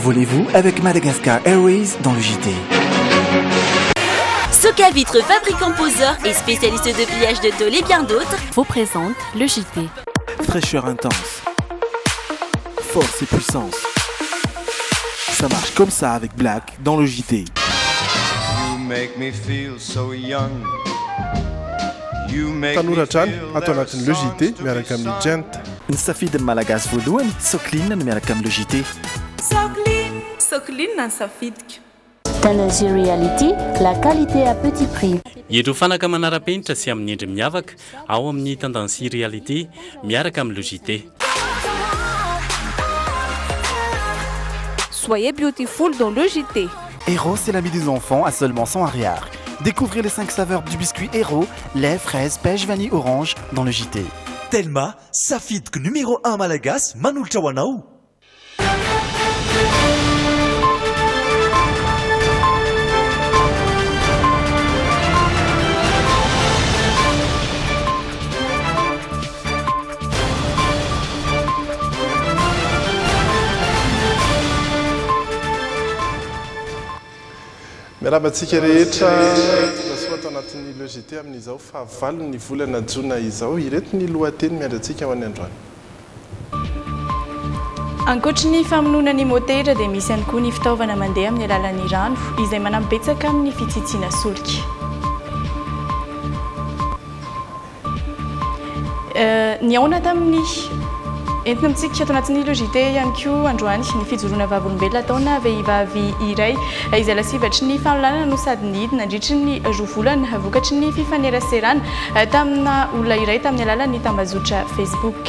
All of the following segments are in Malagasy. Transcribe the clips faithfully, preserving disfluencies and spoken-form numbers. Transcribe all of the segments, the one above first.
Envolez-vous avec Madagascar Airways dans le J T. Soka Vitre, fabricant poseur et spécialiste de pliage de tôle et bien d'autres, vous présente le J T. Fraîcheur intense, force et puissance. Ça marche comme ça avec Black dans le J T. You make me feel so young. You make Tanora me trany feel atao anatin'ny le J T miaraka amin'ny Gent. Ny safidy malagasy voalohany Socline no miaraka amin'ny le J T. Socline, Socline na safidika. Talency Reality, la qualité à petit prix. Ireo fanaka manara-penitra sy amin'ny endry miavaka ao amin'ny Talency Reality miaraka amin'ny le J T. Soyez beautiful dans le J T. Héros, c'est l'ami des enfants à seulement cent arrières. Découvrez les cinq saveurs du biscuit Héros, lait, fraise, pêche, vanille, orange dans le J T. Telma, safidiko numéro un malagasy manolotra ho anao. Miarabantsika rehetra nasoa atao anatin'ny le J T amin'izao fahavalo ny volana jona izao ireto ny lohateny miandratsika ho an'ny androany. Ankoatra ny famonoana ny motera dia misy ihany koa ny fitaovana mandeha amin'ny alalan'ny rano izay manambetsaka amin'ny fitsitsiana solika. Ny aona tamin'ny entina amintsika ato anatin'ny le J T ihany koa androany ny fijoroana vavolombelona ataona vehivavy iray izay lasivatry ny fanolanana no sady nidina nandritry ny rovolana vokatry ny fifaneraserana tamina olona iray tamin'ny alalan'ny tambazotra Facebook.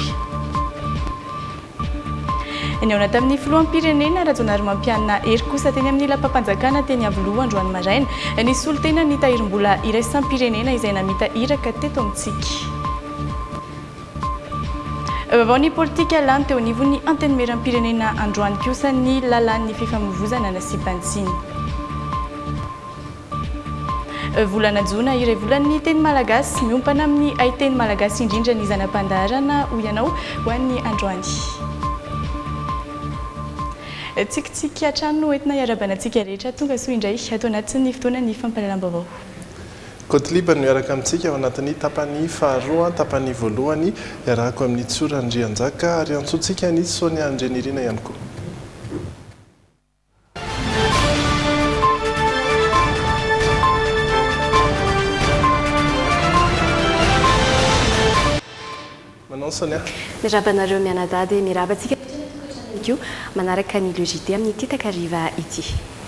Ny aona tamin'ny filoham-pirenena Rajonary Mampianina Hery kosa teny amin'ny lampam-panjakana teny Avoloha androany maraina nisy olo-tena nitahirim-bola iraisam-pirenena izay namita iraka teto amintsika. Vaovao ny politika lany teo anivon'ny antenimieram-pirenena androany kosa ny lalan'ny fifamoivoizana na sipantsiny. Volana jona iray volan'ny teny malagasy miompana amin'ny aiteny malagasy indrindra ny zanam-pandaharana ho ianao ho an'ny androany. Tsikitsika trano entina iarabanantsika rehetra tonga soa indray ato anatin'ny fotoana ny fampahalalam-baovao. Kotliba no miaraka amintsika ao anatin'ny tapany faharoa tapany voalohany iarako amin'ny Tsorandrianjaka ary antsontsika ny Sonia Andrenirina ihany koa. Manao Sonia. Mirabanareo mianadady mirabantsika manaraka ny le J T amin'ny Titakariva ity.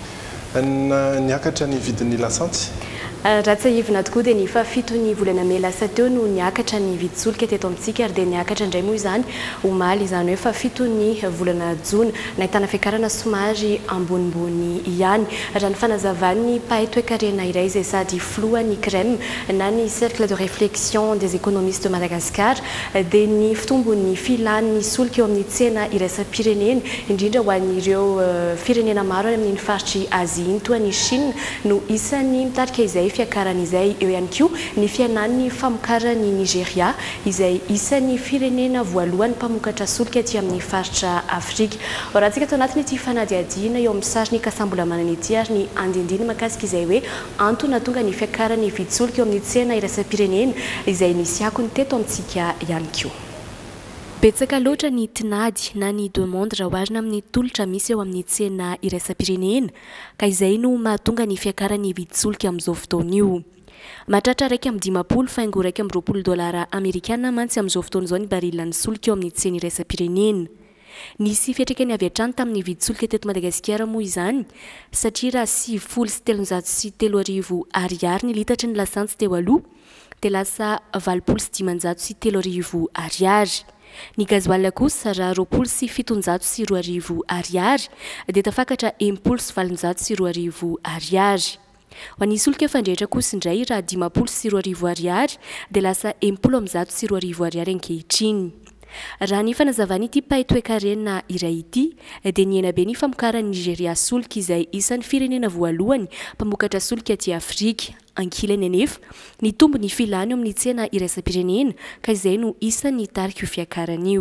Niakatra ny vidin'ny lasantsy. Raha tsy ahivina tokoa dia ny fafito ny volana may lasa teo no niakatra ny viditsolika teto amintsika ary dia niakatra indray moa izany omaly izany hoe fafito ny volana jona nahitana fiakarana somary ambonimbony ihany raha ny fanazavany mpahay toe-karena iray izay sady filohan'ny C R E M na ny cercle de réflexion des économistes de Madagascar dia ny fitombon'ny filan'ny solika eo amin'ny tsena iraisam-pirenena indrindra ho an'ireo firenena maro any amin'ny faritry Azia iny toa ny Chine no isan'ny mitarika izay fiakaran'izay eo ihany koa ny fianan'ny famokarany Nigeria izay isan'ny firenena voalohany mpamokatra solika aty amin'ny faritra Afrika. Raha antsika atao anatiny ity fanadihadiana eo amin'ny sary ny kasambola-manana ity ary ny andindiny makasika izay hoe antony nahatonga ny fiakarany viditsolika eo amin'ny tsena iraisam-pirenena izay nisy akony teto amintsika ihany koa. Betsaka loatra ny tinady na ny demande raha oharina amin'ny tolotra misy eo amin'ny tsena iraisam-pirenena ka izay no mahatonga ny fiakarany viditsolika amin'izao fotoana io. Mahatratra raika amin'ny dimapolo faingo raika amin'ny roapolo dolara amerikana mantsy amin'izao fotoana izao ny barilan'ny solika eo amin'ny tsena iraisam-pirenena. Nisy fiatraikany avy hatrany tamin'ny viditsolika teto Madagasikara moa izany satria raha sivifolo sy telonjato sy telo arivo ariary ny litatry ny lasantsy teo aloha dia lasa valopolo sy dimanjato sy telo arivo ariary. Ny gazoaly kosa raha roapolo sy fitonjato sy roa arivo ariary dia tafakatra enimpolo sy valonjato sy roa arivo ariary. Ho an'ny solika fandrehitra kosa indray raha dimapolo sy roa arivo ariary dia lasa enimpolo amby zato sy roa arivo ariary ankehitriny. Raha ny fanazavana ity mpahay toe-karena iray ity dia niena be ny famokarany Nigeria solika izay isan'ny firenena voalohany mpamokatra solika aty Afrika. Ankilany anefa ny tombo ny filany eo amin'ny tsena iraisam-pirenena ka izay no isan'ny tarika io fiakarana io.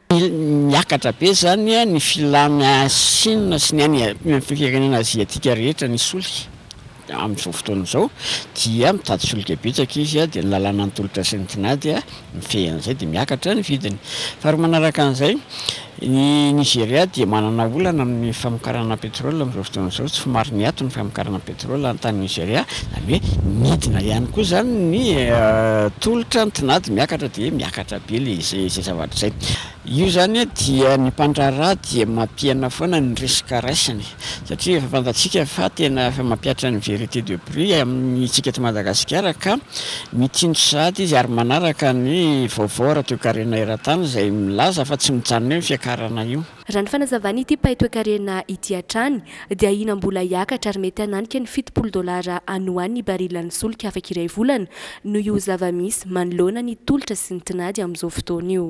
miakatra be zany a ny filana Chine sy ny any firenena aziatika rehetra ny solika amin'izao fotoana izao dia mitady solika betsaka izy a dia ny lalàna nytolotra sy ny tinady a mifehan'izay dia miakatra ny vidiny fa ary manaraka an'izay ny Nigeria dia manana olana amin'ny famokarana pétrole amin'izao fotoana izao tsy somary niato ny famokarana pétrole an-tany Nigeria zany hoe midina ihany koa zany ny tolotra ny tinady miakatra dia miakatra be le izay zavatra izay io zany dia ny mpandraraha dia mampiana foana ny risque raisiny satria efa fantatsika fa tena efa mampiatra ny vérité de prix amintsika eto Madagasikara ka mitindry sady izy ary manaraka ny vaovao radio-karena eran-tany izay milaza fa tsy mijanona eo ny fiakarana io. Raha ny fanazavana ity paito-karena ity hatrany dia ihinam-bola hiakatra ary mety hananika ny fitopolo dolara anohan'ny barilan'ny solika afaka iray volana no io zava-misy manoloana ny tolotra sy ny tinady amin'izao fotoana io.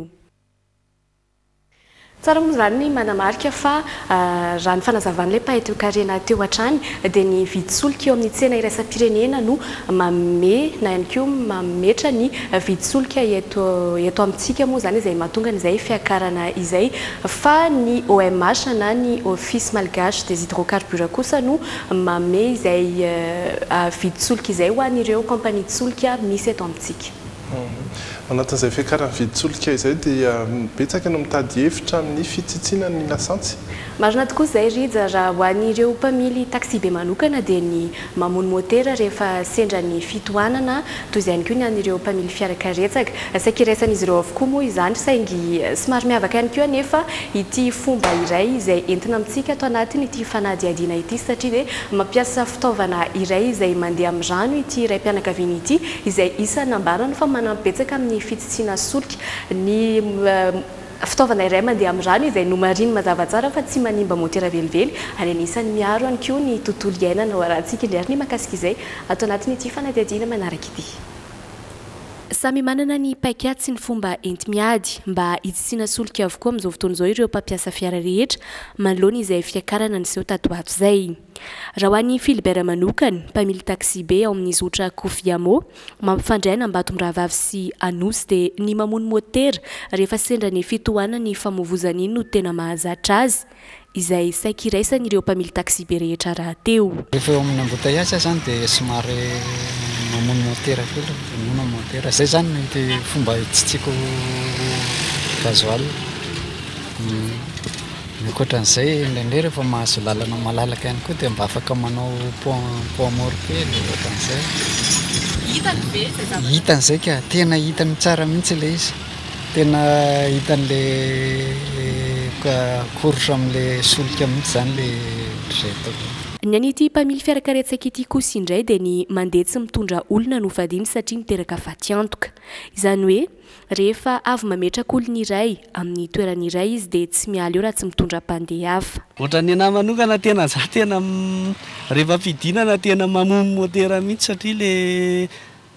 Tsara moa zany manamarika fa raha ny fanazavan'ilay paito-karena teo hatrany dia ny vidin-solika eo amin'ny tsena iraisam-pirenena no manome na ihany koa mametra ny vidin-solika eto eto amintsika moa zany izay mahatonga an'izay fiakarana izay fa ny O M H na ny Office Malgache des Hydrocarbures kosa no manome izay vidin-solika izay ho an'ireo kompania solika misy eto amintsika. Anatin'izay fiakarana vidin-solika izay dia betsaka no mitady hevitra amin'ny fitsitsina ny lasantsy. Marina tokoa izay Rija raha ho an'ireo mpamily taxi be manokana dia ny mamono motera rehefa sendra ny fitohanana toy izay ihany koa ny an'ireo mpamily fiarakaretsaka. Saika iraisan'izy ireo avokoa moa izany saingy somary miavaka ihany koa anefa ity fomba iray izay entina amintsika atao anatiny ity fanadihadiana ity satria dia mampiasa fitaovana iray izay mandeha amin'ny rano ity iray mpianakaviana ity izay isany nambarana fa manampibetsaka amin'ny fitsitsina solika ny fitaovana iray mandeha amin'ny rano izay no mariny mazava tsara fa tsy manimba motera velively ary anisan'ny miaro ihany koa ny tontolo iainana hoarantsika indrindra ny mahakasika izay atao anatin'ity fanadihadiana manaraka ity. Samy manana ny paikady sy ny fomba enti-miady mba hitsitsina solika avokoa amin'izao fotoana izao ireo mpampiasa fiara rehetra manoloana izay fiakarana nyseho tatoato izay. Raha ho an'ny Philibert manokana mpamily taxi be ao amin'ny zotra Kofiamo mampifandray Ambatombaravavy sy Anosy dia ny mamono motera rehefa sendra ny fitohanana ny famovozana iny no tena mahazatra azy izay saika iraisany ireo mpamily taxi be rehetra raha teo. Rehefa eo amin'ny embouteillage zany dia somary mamono motera kely mamono motera zay zany ny fomba hitsitsiko gasoil. Ankoatran'izay indraindray rehefa mahazo lalana malalaka ihany koa dia mba afaka manao pont morkely ohatran'izay. Hitany ve zay hitan'izay ka tena hitany tsara mihitsy ilay izy tena hitan'ilay korsa amin'ilay solika mihitsy zany ilay zay ataoko. Ny an'ity mpamily fiarakaretsaka ity kosa indray dia ny mandeha tsy mitondra olona no vadiny satria miteraka faty antoka. Izany hoe rehefa avy mametraka olona iray amin'ny toerana iray izy dia tsy miala eo raha tsy mitondra mpandeha hafa. Ohatran'ny anahy manokana tena za tena rehefa fidinana tena mamono motera mihitsy satria le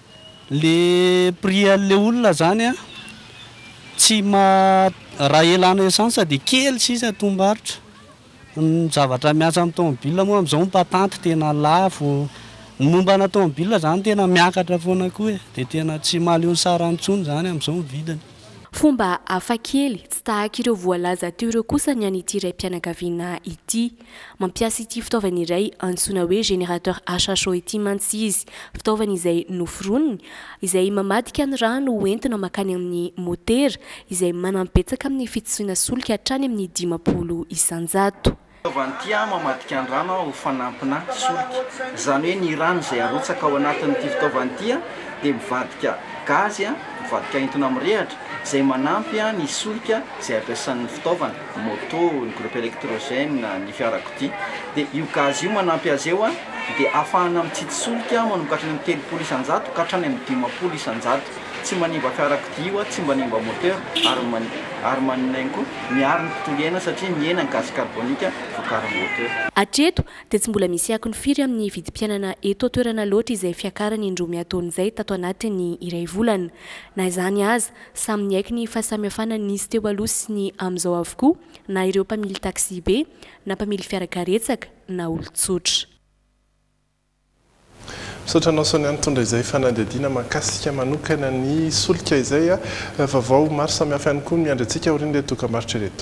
le prix an'ilay olona zany a tsy ma raha elana essence dia kely sisa tombarotra. Ny zavatra miasa amin'ny tomobile moa amin'izao ny patente tena lafo. Ny momba na tomobile zany tena miakatra foana koa e dia tena tsy maleo ny sarany intsony zany amin'izao ny vidiny. Fomba hafakely tsy tahaka ireo voalaza teo ireo kosa ny an'ity iray mpianakaviana ity. Mampiasa ity fitaovana iray antsoina hoe générateur à chaud ity mantsy izy. Fitaovana izay noforoniny izay mamadika ny rano hoentina makany amin'ny motera izay manampibetsaka amin'ny fitsitsina solika hatrany amin'ny dimampolo isanjato. Fitaovan'ity mamadika ny rano ho fanampina solika. Izany hoe ny rano izay arotsaka ao anatin'ity fitaovan'ity dia mivadika gazy, mivadika entona mirehatra izay manampy ny solika izay ampiasan'ny fitaovana, moto, ny groupe électrogène, ny fiarakodia. Dia io gazy io manampy azy eo dia ahafahana mitsitsy solika manomboka hatrany amin'ny telopolo isanjato ka hatrany amin'ny dimampolo isanjato. Tsy manimba fiarakodia io, tsy manimba motera ary ary maninainy koa miaro ny tontolo iainana satria miaina ny gaz carbonika vokarin'ny motera. Hatreto dia tsy mbola misy akony firy amin'ny vidim-piainana eto toerana loatra izay fiakarany indromy ataon'izay tato anatiny iray volana. Na izany aza samy niaiky ny fahasamihafana nisy teo aloha sy ny amin'izao avokoa na ireo mpamily taxi be na mpamily fiarakaretsaka na olon-tsotra. misaotra anao Sonia nitondra izay fanadihadiana mahakasika manokana ny solika izay a vaovao maro samihafa ihany koa miandry antsika aorian'ilay dokam-barotra ireto.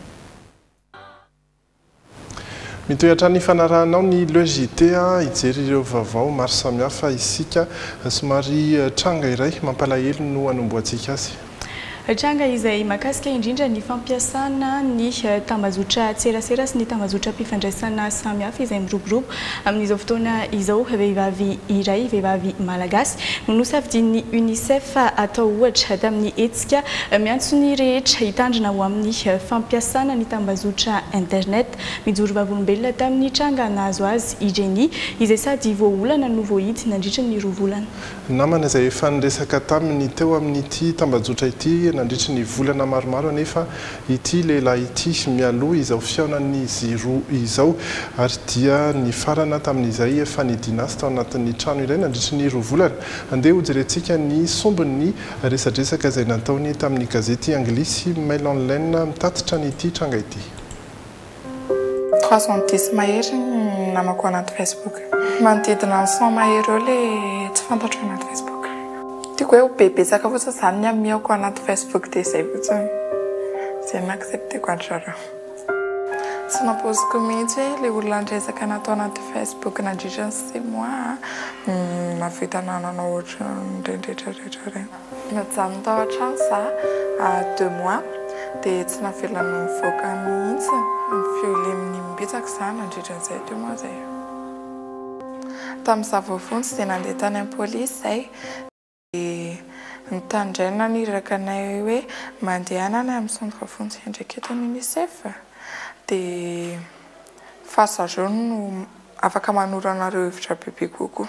Mitohatra ny fanarahanao ny Le J T hijery ireo vaovao maro samihafa isika somary tranga iray mampalahelo no hanomboantsika azy. Tranga izay mahakasika indrindra ny fampiasana ny tambazotra tserasera sy ny tambazotra mpifandraisana samihafa izay miroborobo amin'izao fotoana izao vehivavy iray vehivavy malagasy no nosafidian'ny UNICEF atao ohatra tamin'ny hetsika miantso ny rehetra hitandrina ho amin'ny fampiasana ny tambazotra internet mijoro vavolombelona tamin'ny tranga nahazo azy Ireny izay sady voaolana no voahidy nandritra ny roa volana. Namana izay efa niresaka taminy teo amin'ity tambazotra ity nandritra ny volana maromaro anefa ity lehilahy ity mialoha izao fiaonan'izy roa izao ary dia ny farana tamin'izay efa nidiana azy tao anatin'ny trano iray nandritra ny roa volana. Andeha hojerentsika ny sombin'ny resadresaka izay nataony tamin'ny gazety anglisy Mail Online mitatitra n'ity tranga ity. trois cent dix mahery ny namako anaty Facebook. Manodidina cent mahery eo le tsy fantatro anaty Facebook. Tiako hoe bebetsaka fotsiny izany ny amiako anaty Facebook dia izay fotsiny. Izay naaccepteko andry zareo. Tsy nampoziko mihitsy hoe ilay olona andresaka natao anaty Facebook nandritra ny six mois navita nanana ohatra nirendretrarehetra reny. Najanona tao an-trano za deux mois dia tsy navelany mivoaka mihitsy fiolemy mibetsaka izany nandritra n'izay deux mois zay. Tamin'izaho vavontsy dia nandeha tany amin'ny polisy izay dia nitandraina niraka anay hoe mandehanana amin'ny centre fontsy ndraiky eto UNICEF dia fa zareo no afaka manoro anareo hevitra bebe kokoa.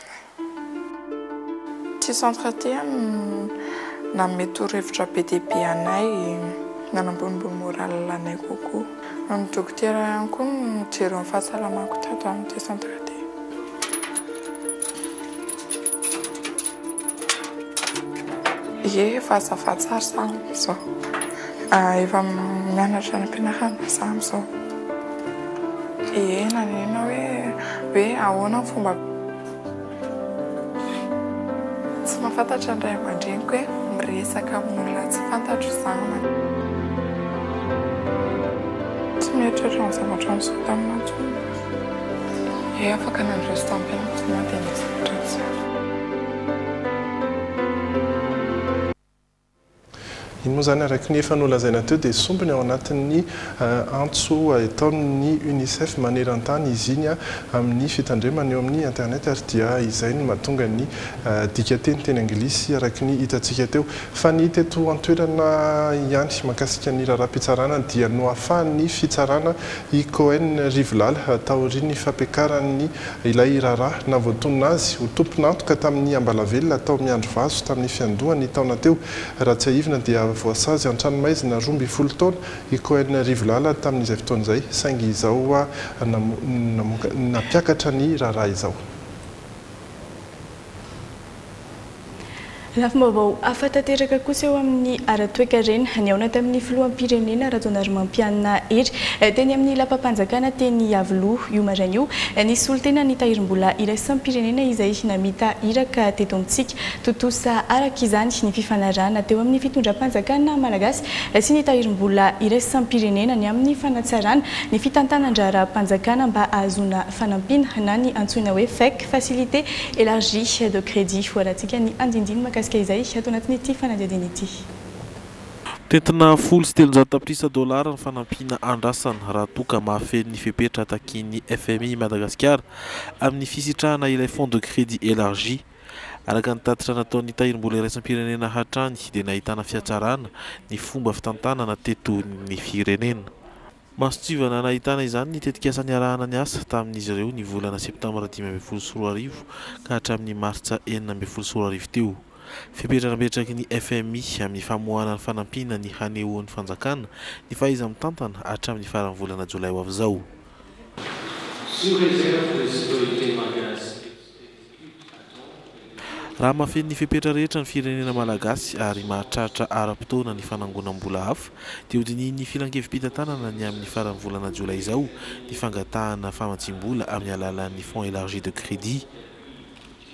Ty centre ty nanome torohevitra be dia be anay nanambonimbony moral anay kokoa. Ny dokotera ihany koa mijery ny fahasalamako tato amin'ity centre ty. Ie efa azafady tsara za amin'izao. Efa mianatra ny ampianarana za amin'izao. Ie nanena hoe hoe ahoana ny fomba tsy mahafantatra ny ray aman-dreniko hoe miresaka amin'olona tsy fantatro izany. Tsy mieritreritra ny zavatra misaoty aminazy. Ie afaka nandresy tamin'ny tsy mandeha zavatra izany. Iny moa zany araka ny efa nolazaina teo dia sombiny ao anatin'ny antso ataon'ny UNICEF maneran-tany izy iny amin'ny fitandremana eo amin'ny internet ary dia izay no mahatonga ny dikateny teny anglisy araka ny hitantsika teo. Fa ny teto an-toerana ihany mahakasika ny raharaham-pitsarana dia no ahafahan'ny fitsarana i Cohen Rivolala taorian'ny fampiakaran'ny ilay raharaha na voatonona azy ho tompon'antoka tamin'ny Ambalavelona tao miandro vaso tamin'ny fiandohany taona teo. Raha tsy ahivina dia voasazy an-tranomaizina roa ambin'ny folo taona i Cohen Rivolala tamin'izay fotoana izay saingy izao nampiakatra ny raharaha izao. Lafim-baovao ahafantateraka kosa eo amin'ny ara-toe-karena ny aona tamin'ny filoham-pirenena Rajaondramanpianina Hery teny amin'ny lapam-panjakana teny Avoloha io maraina io nisy olo-tena nitahirim-bola iraisam-pirenena izay namita iraka teto amintsika totosa araka izany ny fifanarahana teo amin'ny fitondram-panjakana malagasy sy nitahirim-bola iraisam-pirenena ny amin'ny fanatsarana ny fitantanan-draharam-panjakana mba ahazona fanampiana na ny antsoina hoe F E C facilité élargie de crédit hoarantsika ny andindiny makasika izay ato anatin'ity fanadihadiana ity. Tentina folo sy telonjato tapitrisa dolara ny fanampiana andrasana raha toka mahafeny ny fepetra takin'ny F M I Madagasikara amin'ny fisitrahana ilay fond de crédit élargi. Araka ny tatitra nataon'ny tahirim-bola iraisam-pirenena hatrany dia nahitana fiatsarana ny fomba fitantanana teto ny firenena. Masotsivana nahitana izany ny tetikasa niarahana ny asa tamin'izy ireo ny volana septambra dimy ambin'ny folo sy roa arivo ka hatramin'ny martsa enina ambin'ny folo sy roa arivo teo. Fepetra nametraky ny F M I amin'ny famoahana ny fanampina ny hanehoan'ny fanjakana ny fahaiza mitantana hatramin'ny faran'ny volana jolay ho avy izao. Raha mahafeny ny fepetra rehetra ny firenena malagasy ary mahatratra ara-potoana ny fanangonam-bola hafa dia hodinian'ny filankevi-pitantanana ny amin'ny faran'ny volana jolay izao ny fangatahana famatsim-bola amin'ny alalan'ny fond élargi de crédit.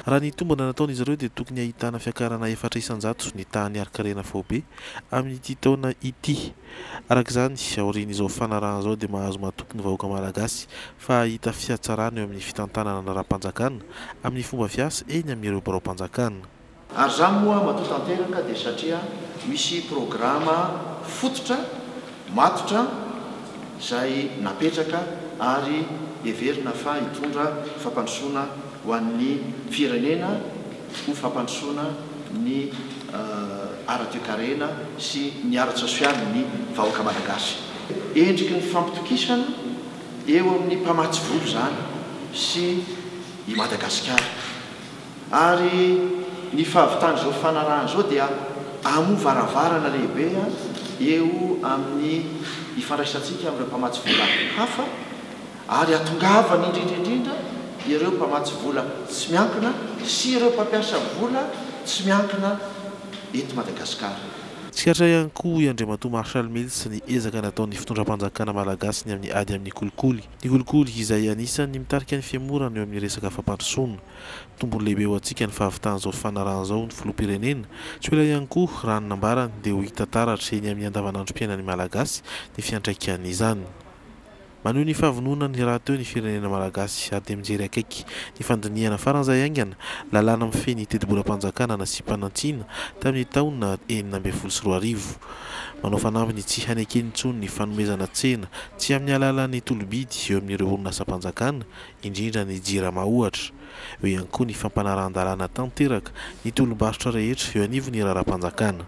raha ny tombona nataon'izy ireo dia tokony ahitana fiakarana efatra isanjato ny tahany arikarena fobe amin'ity taona ity. Arak'izany aorian'izao fanarahana izao dia mahazo matoky ny vahoaka malagasy fa hita fiatsarana eo amin'ny fitantanana raha-mpanjakana amin'ny fomba fiasa eny amin'ireo barao-mpanjakana. Ary izany moa matoa tanteraka dia satria misy programa fototra matotra izay napetraka ary heverina fa hitondra fampandrosoana ho an'ny firenena ho fampandrosoana ny ara-toekarena sy ny ara-tsosialy ny vahoaka malagasy. Endriky ny fampitokisana eo amin'ny mpamatsy volo zany sy i Madagasikara. Ary ny fahavitany izao fanarahana izao dia amo varavarana lehibe eo amin'ny ifandraisantsika amin'ireo mpamatsy vola hafa ary atongavany indrindraindrindra ireo mpamatsy vola tsy miankina sy ireo mpampiasa vola tsy miankina eto Madagasikara. Tsikatra ihany koa i Andriamatoa Marshal Mills ny ezaka nataon'ny fitondram-panjakana malagasy ny amin'ny ady amin'ny kolikoly. Ny kolikoly izay anisan'ny mitarika ny fiamorana eo amin'ny resaka fampandrosoana. Tombony lehibe ho antsika ny fahavitan'izao fanarahana izao ny filoham-pirenena. Tsy oela ihany koa raha ny nambarany dia ho hita taratra eny amin'ny andavanandrom-piainan'ny malagasy ny fiantraikan'izany. Maneho ny fahavonona ny raha teo ny firenena malagasy ary dia mijery akaiky ny fandiniana faran'izay aingana lalàna mifehy ny teti-bola-mpanjakana nasy-panantsiana tamin'ny taona enina ambin'ny folo sy roa arivo. Manao fanampy ny tsy hanekeny intsony ny fanomezana tsena tsy amin'ny alalan'ny tolobidy eo amin'ireo orinasa-mpanjakana indrindra ny jirama ohatra. Eo ihany koa ny fampanaran-dalàna tanteraka ny tolom-barotra rehetra eo anivon'ny raharaham-panjakana.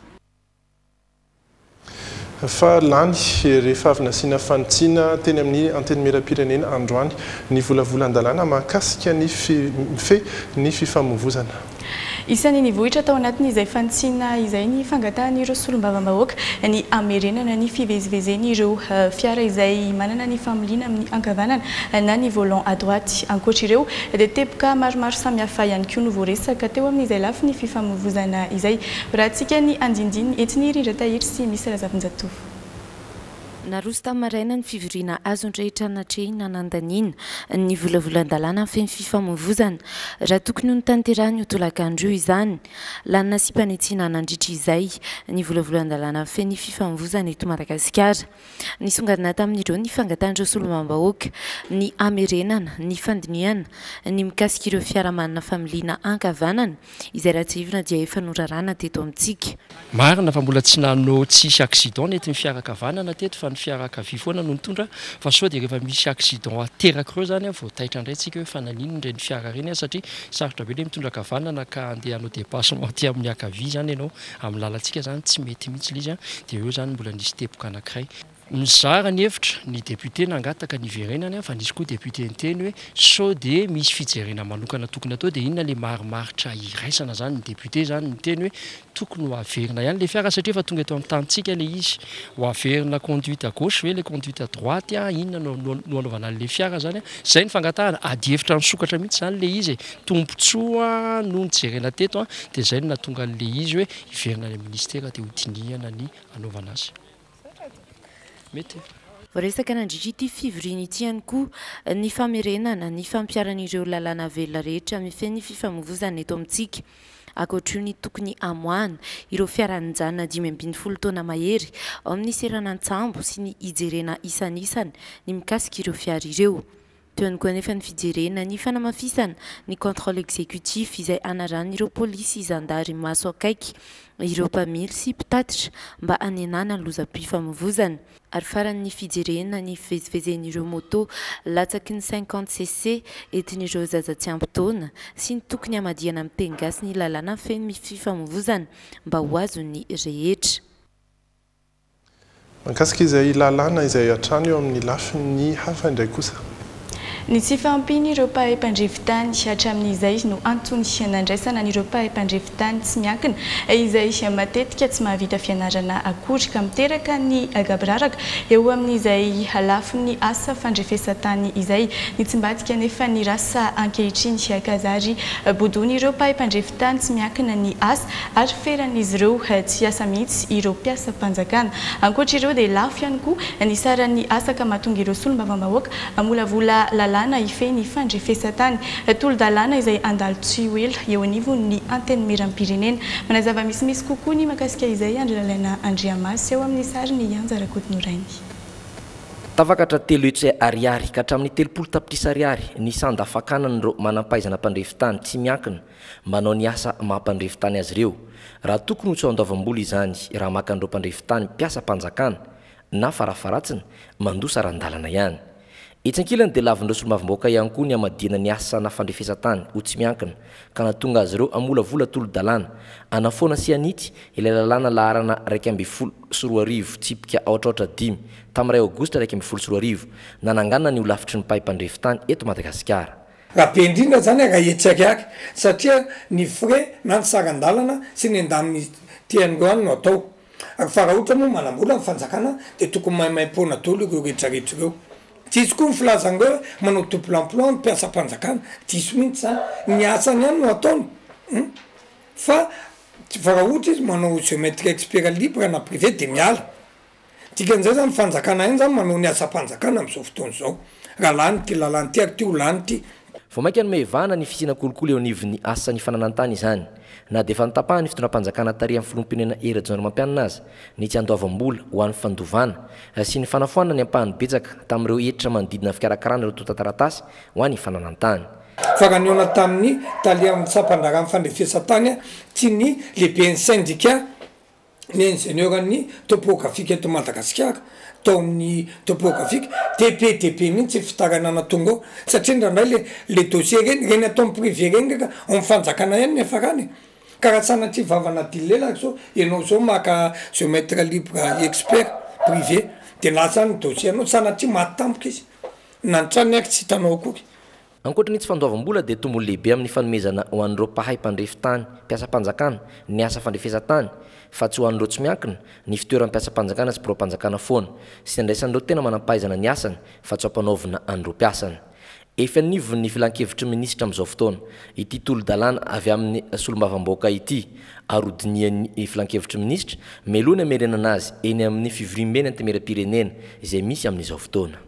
Fa lany rehefa avy nasiana fanotsiana teny amin'ny anteny miram-pirenena androany ny volavolan-dalàna mahakasika ny fe ny fifamoivoizana. Isan'ny nivohitra tao anatin'izay fantsiana izay ny fangatahany ireo solombavam-bahoaka ny amerenana ny fivezivezeny ireo fiara izay manana ny familiana amin'ny ankavanana na ny volant à droite. Ankoatra ireo dia teboka maromaro samihafa ihany koa no voaresaka teo amin'izay lafy ny fifamoivoizana izay. Raha antsika ny andindiny entiny Rindra Tahiry sy misy Razavin-Jatovo. Naroso tamaraina ny fivoriana azo andrehitra anatrehina nandanina ny volavolan-dalàna feny fifamoivoizana raha tokony ho notanterahany ho tolakandro izany. Lanina sy mpanetsina nandritra izay ny volavolan-dalàna feny fifamoivoizana eto Madagasikara. Nisongadina tamin'ireo ny fangatan'ireo solombavam-bahoaka ny amerenana ny fandiniana ny mikasika ireo fiara manana familiana ankavanana izay raha tsy ivona dia efa norarana teto amintsika. Marina fa mbola tsy nanao tsisy accident nety ny fiara ankavanana teto fa ny fiara ankavia foana no mitondra fa sao dia rehefa misy accident ateraka ireo zany vao taitra indray tsika hoe fa nanino indray ny fiara ireny satria sarotra be ilay mitondra ankavanana ka andeha hanao dépassement aty amin'ny ankavia zany ianao amin'ny lalantsika zany tsy mety mihitsy ilay izy dia eo zany mbola nisy teboka anankiray. Mizara ny hevitra ny député nangataka ny verenany fa nisy koa député niteny hoe sao dia misy fijerena manokana tokony atao dia inona le marimaritra iraisana zany ny député zany niteny hoe tokony ho averina ihany le fiara satria efa tonga eto amin'ny tantsika le izy ho averina conduite à gauche hoe le conduite à droite inona no anaovana le fiara zany zay ny fangatahana ady hevitra nisokatra mihitsy zany le izy tombontsoa no nijerena teto dia zay no natonga le izy hoe hiverina le ministère dia ho dinihana ny anaovana azy. Voaresaka nandritra ity fivoriana ity ihany koa ny famerenana ny fampiaran'ireo lalàna velona rehetra mifehy ny fifamoivoizana eto amintsika. Ankoatra ny tokony amoahana ireo fiaran-janona dimy ambin'ny folo taona mahery ao amin'ny seranantsambo sy ny hijerena isan'isany ny mikasika ireo fiara ireo. Teo ihany koa anefa ny fijerena ny fanamafisana ny contrôle exécutif izay anaran'ireo polisy zandary maso akaiky ireo mpamily sy mpitatitra mba hanenana ny lozam-pifamoivoizana. Ary faran'ny fijerena ny fivezivezen'ireo moto latsaky ny cinquante cc entin'ireo zaza tsy ampy taona sy ny tokony hamadihana miteny gasy ny lalàna feny fifamoivoizana mba ho azony rehetra. Mahakasika izay lalàna izay hatrany eo amin'ny lafiny hafa indray kosa. Ny tsy fampiny ireo mpahay mpandrevitany hatramin'izay no antony nandraisana n'ireo mpahay mpandrevitany tsy miankina izay matetika tsy mahavita fianarana akory ka miteraka ny gabraraka eo amin'izay lafiny asa fandrefesatany izay ny tsimbadika nefa ny rasa ankehitriny kazary bodony ireo mpahay mpandrevitany tsy miankina ny asa ary feran'izy ireo tsy asa mihitsy ireo mpiasa mpanjakana. Ankoatra ireo dia lafo ihany koa ny saran'ny asa ka mahatonga ireo solombavam-bahoaka amolavola lalàna tolo-dalàna ifeny fandrefesatany tolo-dalàna izay andalo tsy ho ela eo anivon'ny anteny miram-pirenena. Manazava misimisy kokoa ny mahakasika izay Andry Lalaina Andriamasy eo amin'ny sariny Anjara Kotinorainy. Tavakatra telo hetsy ariary ka hatramin'ny telopolo tapitrisa ariary ny sanda fakanan'ireo manampahaizana mpandrefitany tsy miankina manao ny asa mampandrefitany azy ireo. Raha tokony ho tsy andoavam-bola izany raha makan'ireo mpandrefitany mpiasa mpanjakana na farafaratsiny mandosa randalana ihany. Etsy-ankilany dia lavindreo solomavim-bahoaka ihany koa ny hamadina ny asana fandrefesatany ho tsy miankina ka nahatonga azy ireo amolavola tolo-dalàna anafoana sy anitsy ilay lalàna laharana raiky amby folo sy roa arivo tsipika aotraotra dimy tamin'ny ray aogositra raiky amby folo sy roa arivo nananganana ny olafitry ny mpahay mpandrefitany eto Madagasikara. Raha be indrindra zany raha etsakaiky satria ny frais na ny saran-dalana sy ny endamin'ny tian'ireo no atao. Fa raha ohatra moa manambola ny fanjakana dia tokony maimaimpona daholo ireo rehetrarehetra ireo. Tsisy koa ny filazan'ireo manao double emploi ny mpiasa mpanjakana diso mihitsy zany ny asany ihany no ataony. Fa fa raha ohatra izy manao géométrie expert libre na privé dia miala. Dikan'izay zany fanjakana iny zany manao ny asa mpanjakana amin'izao fotoana izao. Raha lany ty lalany ty ary ty ho lany ty. Vao mainka ny mehivana ny fisina kolokolo eo anivon'ny asan'ny fananantany izany. Na dia efa nitapahana ny fitondram-panjakana tary amin'ny filoham-pirenena era jona mampianana azy ny tsy andoavam-bola ho an'ny fandovana sy ny fanafoana ny ampahany betsaka tamin'ireo hiditra manodidina fikarakarana ireo tota-taratasy ho an'ny fananantany. Fa raha niona tamin'ny talia amin'ny sampandrarany fandrefesatany tsy ny lehiben'ny syndicat ny ingénieur ny topographique eto Madagasikara taon'ny topographique T P T P mihitsy fitarana natonga ao satria ndraindray le le dossier reny reny atao amin'ny privé reny ndraika amin'ny fanjakana ihany nefa rany. Karaha sanatria vavana dilelaka zao ianao zao maka géomètre libre expert privé dia lasa ny dossier anao sanatria maty tampoka izy na ny trano aiky tsy hitanao akory. Ankoatran'ny tsy fandoavam-bola dia tombony lehibe amin'ny fanomezana ho an'ireo mpahay mpandrefitany mpiasa mpanjakana ny asa fandrefesatany fa tsy ho an'ireo tsy miankina ny fitoeram-piasa mpanjakana sy birao-mpanjakana foana sy andraisan'ireo tena manampahaizana ny asany fa tsy ampanaovina an'ireo mpiasany. Efa nivon'ny filan-kevitry minisitra amin'izao fotoana ity tolo-dalàna avy amin'ny solombavam-bahoaka ity arodinian'ny filan-kevitry minisitra meloana amerenana azy eny amin'ny fivoriam-beny antemera-pirenena izay misy amin'izao fotoana.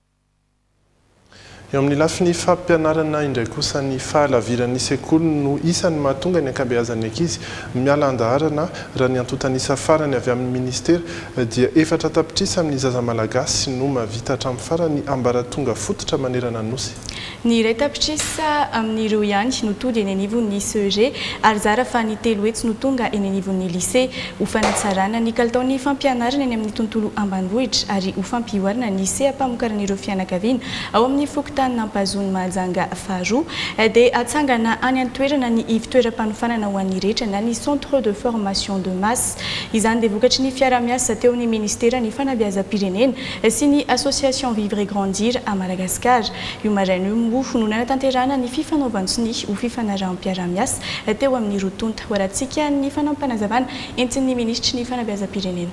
Eo amin'ny lafiny fampianarana indray kosa ny fahalaviran'ny sekoly no isan'ny mahatonga ny ankabeazan'ny ankizy miala andaharana raha ny antotanisa farany avy amin'ny ministera dia efatra tapitrisa amin'ny zaza malagasy no mavita hatramin'ny farany ambaratonga fototra manerana nosy. Ny iray tapitrisa amin'ireo ihany no tody eny anivon'ny C E G ary zara fa ny telo hetsy no tonga eny anivon'ny lycée ho fanatsarana ny kalitaon'ny fampianarana eny amin'ny tontolo ambanivohitra ary ho fampioarana ny se ampamokaran'ireo fianakaviana ao amin'ny fokotany nampazony Mahajanga faharoa dia atsangana any an-toerana ny fitoeram-panofanana ho an'ny rehetra na ny centre de formation de masse. Izany dia vokatry ny fiara-miasa teo amin'ny ministera ny fanabeazam-pirenena sy ny association Vivre et Grandir à Madagascar. Io maraina io moa fononana tanterana ny fifanaovantsony ho fifanarahan'ny-piara-miasa teo amin'ny rotonta ho arahantsika ny fanampanazavana entin'ny ministry ny fanabeazam-pirenena.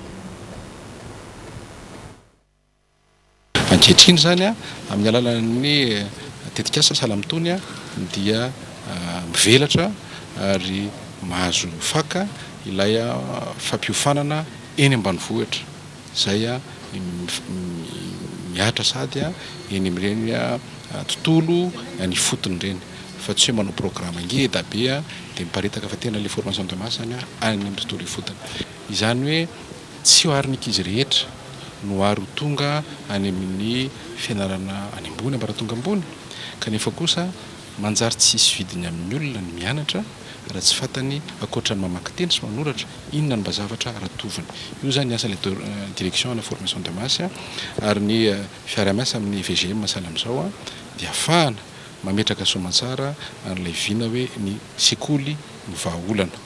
Ankehitriny zany a amin'ny alalan'ny tetikasa salamtony a dia mivelatra ary mahazo faka ilay fampiofanana eny ambanivohitra zay a miatra sady a eny amin'ireny tontolo ny fotony reny fa tsy hoe manao programme ngeda be a dia miparitaka fa tena le formation de masse any a any amin'ny tontolo ifotony. Izany hoe tsy ho ariny ankizy rehetra no aro tonga any amin'ny fianarana any ambony ambaratonga ambony kanefa kosa manjary tsisy vidiny amin'ny olona ny mianatra raha tsy fatany akoatra ny mamaky teny sy manoratra inona ny mba zavatra ratoviny. Io zany asa le direction na formation de masse ary ny fiara-miasa amin'ny V G M masala amin'izao a dia ahafahana mametraka soamantsara an'ilay vina hoe ny sekoly ny vahaolana.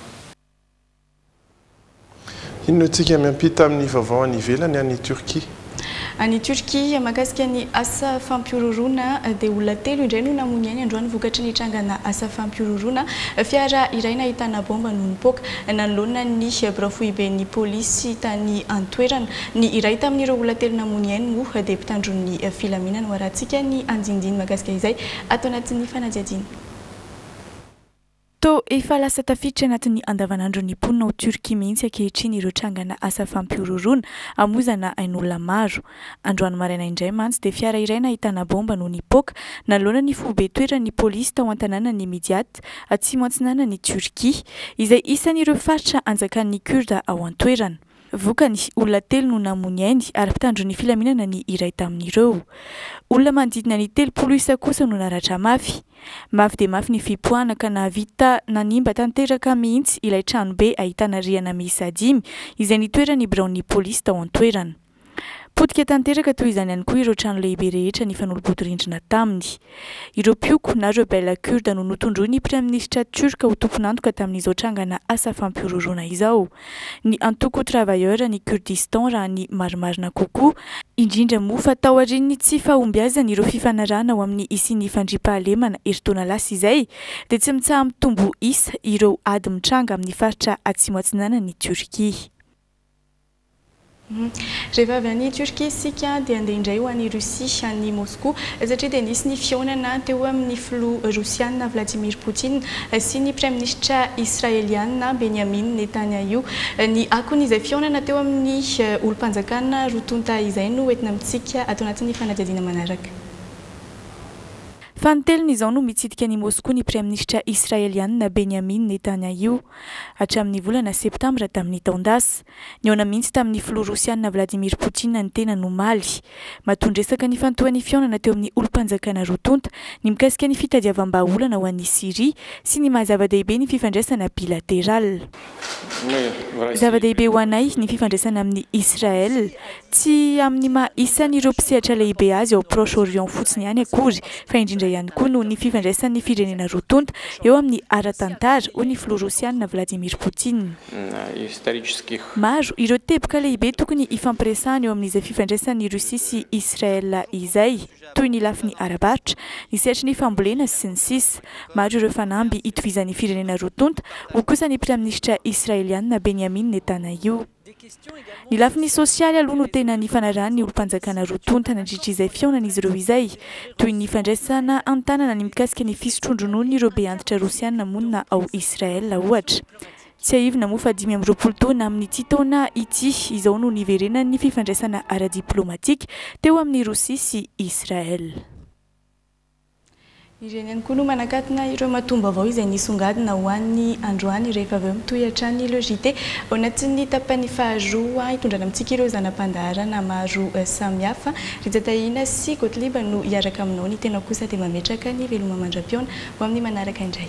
Inona tsika miampita amin'ny vaovao any ivelany any Turquie? Any Turquie mahakasika ny asa fampiroroana dia olona telo indray no namony any androany vokatry ny trangana asa fampiroroana fiara iray nahitana bomba no nipoaka nanoloana ny brafoiben'ny polisy tany antoerana. Ny iray tamin'ireo olona telo namony any moa dia mpitandron'ny filaminana ho arahantsika ny anjindiny mahakasika izay ato anatin'ny fanadihadiana. to efa lasa tafiditra anatin'ny andavanandro ny mponina ao Turkia mihitsy ankehitriny ireo trangana asa fampiroroana amozana ain'olona maro. Androany maraina indray mantsy dia fiara iray nahitana bomba no nipoaka nalona ny fobe toeran'ny polisy tao an-tanànan'ny Midyat atsimo antsinanan'ny Turkia izay isan'ireo faritra anjakan'ny Kurda ao an-toerana. Vokany olona telo no namony ainy ary mpitandro ny filaminana ny iray tamin'ireo. Olona manodidina ny telopolo isa kosa no naratra mafy. Mafy dia mafy ny fipoahana ka nahavita nanimba tanteraka mihitsy ilay trano be ahitana rihana miisa dimy izay nitoeran'ny biraon'ny polisy tao an-toerana. Potika tanteraka toy izany ihany koa ireo trano lehibe rehetra ny fanolobodirindrina taminy. Ireo pioko na rebelle kurda no notondroiny prime-ministra turka ho tompon'antoka tamin'izao trangana asa fampiroroana izao. Ny antoko travailleur ny Kurdistan raha ny marimarina kokoa, indrindra moa fa tao aorian'ny tsy fahombiazana ireo fifanarahana ao amin'ny isin'ny fandriampahalemana eritaona lasa izay dia tsy mitsaha mitombo isa ireo ady mitranga amin'ny faritra atsimo antsinanan'ny Turkia. Rehefa avy any Turkia isika dia andeha indray ho an'i Russia any Moscou satria dia nisy ny fihaonana teo amin'ny filoha Rosiana Vladimir Poutine sy ny prime-ministra israeliana Benjamin Netanyahu. Ny akon'izay fihaonana teo amin'ny olo-mpanjakana rotonta izay no entina amintsika atao anatin'ny fanadihadiana manaraka. Fanteliny izao no mitsidika ny Moscou ny prime-ministra israeliana Benjamin Netanyahu hatramin'ny volana septambra tamin'ny taondasa. Nihaona mihitsy tamin'ny filoha Rosiana Vladimir Poutine ny tena nomaly. Matondresaka ny fantohan'ny fihaonana teo amin'ny olo-mpanjakana rotonta ny mikasika ny fitadiavam-baolana ho an'ny Syria sy ny mahazava-dehibe ny fifandraisana bilateral. Zava-dehibe ho anay ny fifandraisana amin'ny Israel tsy amin'ny maha isan'ireo mpisehatra lehibe azy ao Proche-Orient fotsiny ihany akory fa indrindra ihany koa no ny fifandraisan'ny firenena rotonta eo amin'ny ara-tantara ho ny filoha Rosiana Vladimir Poutine. Maro ireo teboka lehibe tokony ifampiresahana eo amin'izay fifandraisan'ny Rusia sy Israel izay toy ny lafin'ny arabaritra, ny sehatry ny fambolena sy ny sisa. Maro ireo fanamby itovizan'ny firenena rotonta ho kosa ny prime-ministra israeliana Benjamin Netanyahu. Ny lafin'ny sosialy aloha no tena ny fanarahan'ny olo-mpanjakana rotonta nandritra izay fihaonan'izy ireo izay toy ny fandraisana an-tanana ny mikasika ny fisotrondronoany ireo be antitra Rosiana monina ao Israel ohatra. Tsy aivina moa fa dimy amby roapolo taona amin'ity taona ity izao no niverenan'ny fifandraisana ara-diplomatika teo amin'ny Rosia sy Israel. Ireny ihany koa no manakatina ireo matombaovao izay nisongadina ho an'ny androany rehefa avy eo mitohatra ny lojité ao anatin'ny tapany faharoa hitondrana amintsika ireo zanam-pandaharana maro samihafa. Rijatahina sy Gotliba no hiaraka aminao ny tena kosa dia mametraka ny veloma mandram-piaona ho amin'ny manaraka indray.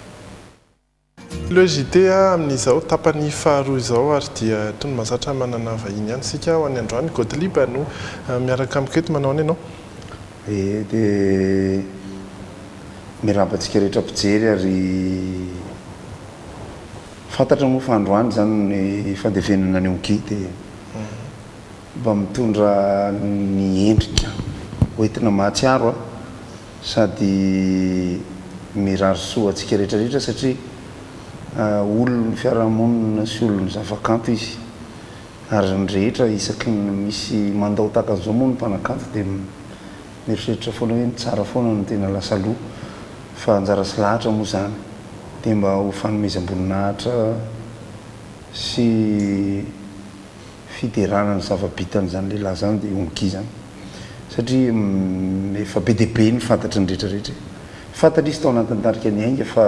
Lojité amin'izao tapany faharoa izao ary dia toy ny mahazatra manana vahiny ihany sika ho an'ny androany. Gotliba no miaraka amiketo manao any ianao? E dia mirabantsika rehetra mpijery ary fantatra moa fa androany zany ny fandevenana ny onki dia mba mitondra ny endrika hoentina mahatsiaro sady mirary soa atsika rehetra rehetra satria olony fiarahamonina sy olony zavakanto izy ary ny rehetra isaky misy mandao tahaka an'izao moa ny mpanakanto dia mieritreritra foana hoe tsara foana no tena lasa loha fa anjara sy lahatra moa zany dia mba ho fanomezam-boninahitra sy fiderana ny zava-bitany zany lehilahy zany dia onki zany satria efa be dia be ny fantatra ny rehetrarehetra fantatra izy tao anatin'ny tarika ny ainga fa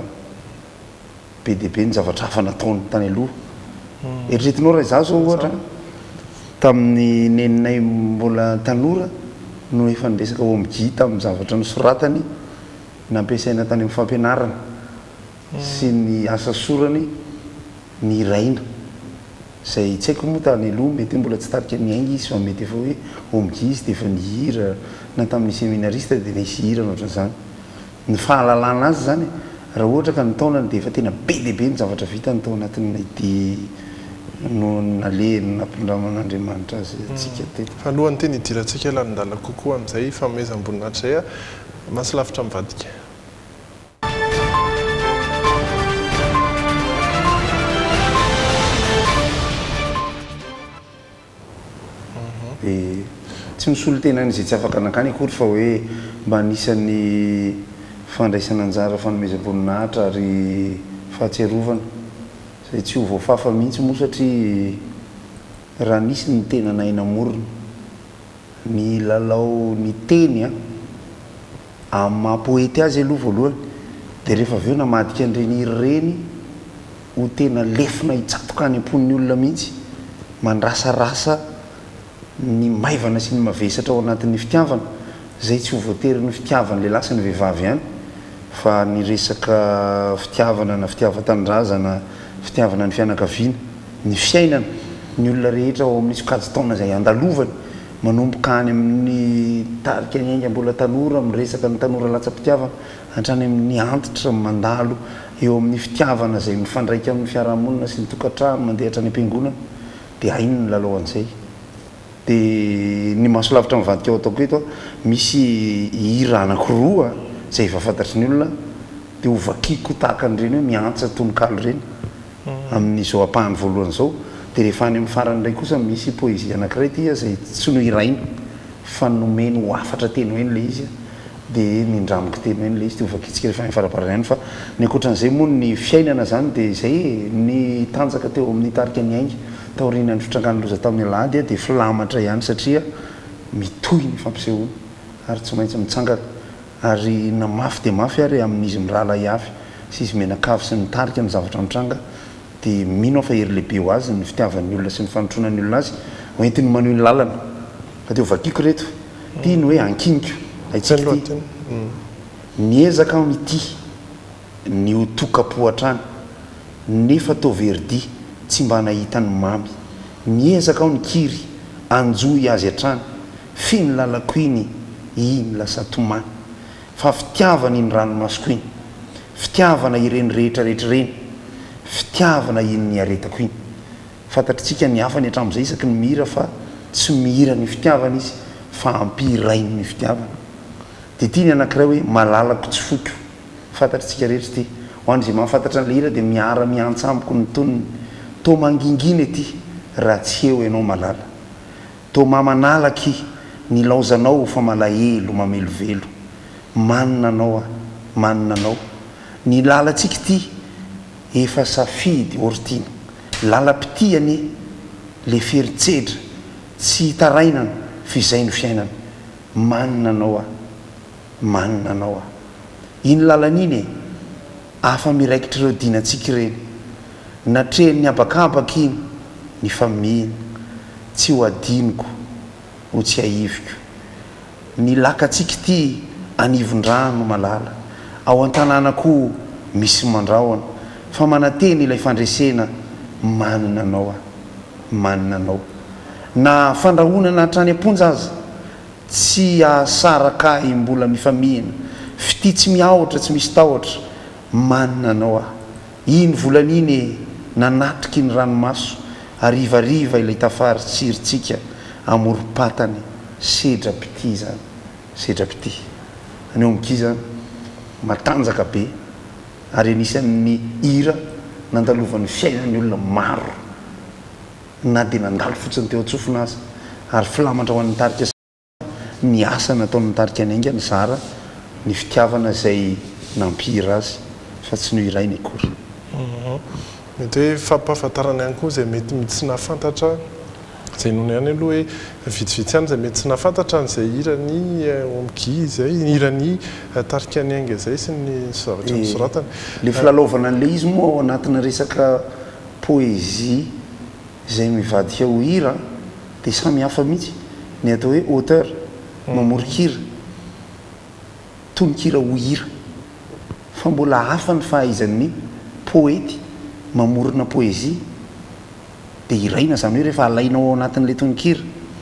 be dia be ny zavatra hafa nataony tany aloha. Eritreretinao raha izaho zao ohatra tamin'ny neninay mbola tanora no efa niresaka ho amigi tamin'ny zavatra nosoratany nampiasaina tany amin'ny fampianarana sy ny asa sorany ny raina izay tsy haiko moa tany aloha mety mbola tsy tarika ny ainga izy fa mety efa hoe omigi izy dia efa nihira na tamin'ny séminariste dia nisy hira ohatran'izany. Ny fahalalana azy zany raha ohatra ka ny taonany dia efa tena be dia be ny zavatra vita ny tao anatin'ny ity no nale nampindraman'Andriamanitra azy atsika teto. Fa alohan'ny teny hidirantsika lanin-dala kokoa amin'izay fanomezam-boninahitra zay masy lavitra mivadika. Dia tsy misolo tena izay tsy afaka nakany akory fa hoe mba anisan'ny fandraisana anjara fanomezam-boninahitra ary fahatserovana zay tsy ho voafafa mihitsy moa satria raha nisy ny tena nainamorona ny lalao ny teny a amin'ny mahapoety azy aloha voalohany dia rehefa avy eo namadika an'ireny ireny ho tena lefina hitsatoka any am-pon'ny olona mihitsy mandrasarasa ny maivana sy ny mavesatra ao anatin'ny fitiavana zay tsy ho voatery ny fitiavana lehilahy sy ny vehivavy ihany fa ny resaka fitiavana na fitiava-tanindrazana fitiavana ny fianakaviana ny fiainana ny olona rehetra ao amin'ny sokajy taona zay andalovany manomboka any amin'ny tarika ny ainga mbola tanora miresaka ny tanora latsa-pitiavana hatrany amin'ny antitra mandalo eo amin'ny fitiavana zay mifandraika amin'ny fiarahamonina sy ny tokantrano mandeha hatrany am-piangonana dia aino ny lalao an'izay dia ny masolavitra mivadika ao ataoko eto misy hira anankiroa zay efa fantatry ny olona dia ho vakiko tahaka an'ireny hoe miantsa tononkalo ireny amin'izao ampahany voalohany zao dia rehefa any amin'ny farany indray kosa misy poezia anankiray tia zay tsy no iraina fa nomeny ho afatra teny hoe le izy dia nindramiko teny hoe le izy dia ho vakitsika rehefa any faraparany fa ny ankoatran'izay moa ny fiainana zany dia zay ny tanjaka teo amin'ny tarika ny aingy taoriana ny fitrangany loza tamin'ny alahady dia filamatra ihany satria mitohy ny fampisehoana ary tsy maintsy mitsangana ary na mafy dia mafy ary amin'izy mirala iafy sy izy menakavy sy ny tarika ny zavatra mitranga dia mino fa hery lehibe ho azy ny fitiavan'ny olona sy ny fanontronan'ny olona azy hoentiny maneho ny lalana fa dia ho vakiko reto tia ny hoe ankiniko aitsika ty niezaka aho nity ny ho tokapohatrany nefa toverdi tsy mba nahitany mamy niezaka aho nikiry anjoy azy hatrany fi ny lalako iny iny lasa tomany fa fitiavana iny ranomasoko iny fitiavana ireny rehetra rehetra reny fitiavana iny ny aretako iny fantatritsika ny hafa ny hatramin'izay isaky ny mihira fa tsy mihira ny fitiavana izy fa ampirainy ny fitiavana dia tia ny anankiray hoe malalako tsy foko fantatritsika rehetra ty ho an'izay mahafantatra an'le hira dia miara miantsamiko ny toniny to mangingina ety raha tsy eo ianao malala to mamanalaky ny laozanao fa malahelo mamelovelo manina anao a manina anao ny lalantsika ty efa safidy ortina lalam-pitiany le feritsedra tsy hitarainana fizay ny fiainana manina anao a manina anao a iny lalan'iny e afa miraikitra ireo dinantsika ireny natreny abakabaka iny ny famihina tsy ho adiniko ho tsy haiviko ny lakatsika ty anivondrano malala ao an-tanànako misy mandrahona fa manateny ilay fandresena manina anao a manina anao na fandrahonana hatrany amponja azy tsy ahasaraka i mbola mifamihina fity tsy miaotra tsy misy tahotra manina anao a iny volan'iny nanatriky ny ranomaso arivariva ilay tafary tsiritsika amorom-patany sedra-pity zany sedra-pity aneo miky zany matanjaka be ary anisan'ny hira nandalovan'ny fiainan'ny olona maro na dia nandalo fotsiny teo antsofina azy ary filamatra ho an'ny tarika ny asa nataon'ny tarika ny ainga ny zara ny fitiavana zay nampihira azy fa tsy no irainy akory mety hoe fampahafantarana ihany koa zay mety mety tsy nahafantatra zay nono ihany aloha hoe vitsivitsy ihany zay mety tsy nahafantatra n'izay hirany omiki zay hirany tarika ny ainga zay sy ny zavatra misoratana le filalaovana an'le izy moa ao anatina resaka poézie zay mivadika ho hira dia samy hafa mihitsy ny atao hoe auteur mamorikira tonikira ho hira fa mbola hafa ny fahaizan'ny poety mamorona poézie dia iraina zany hoe rehefa alainao ao anatin'le tonikira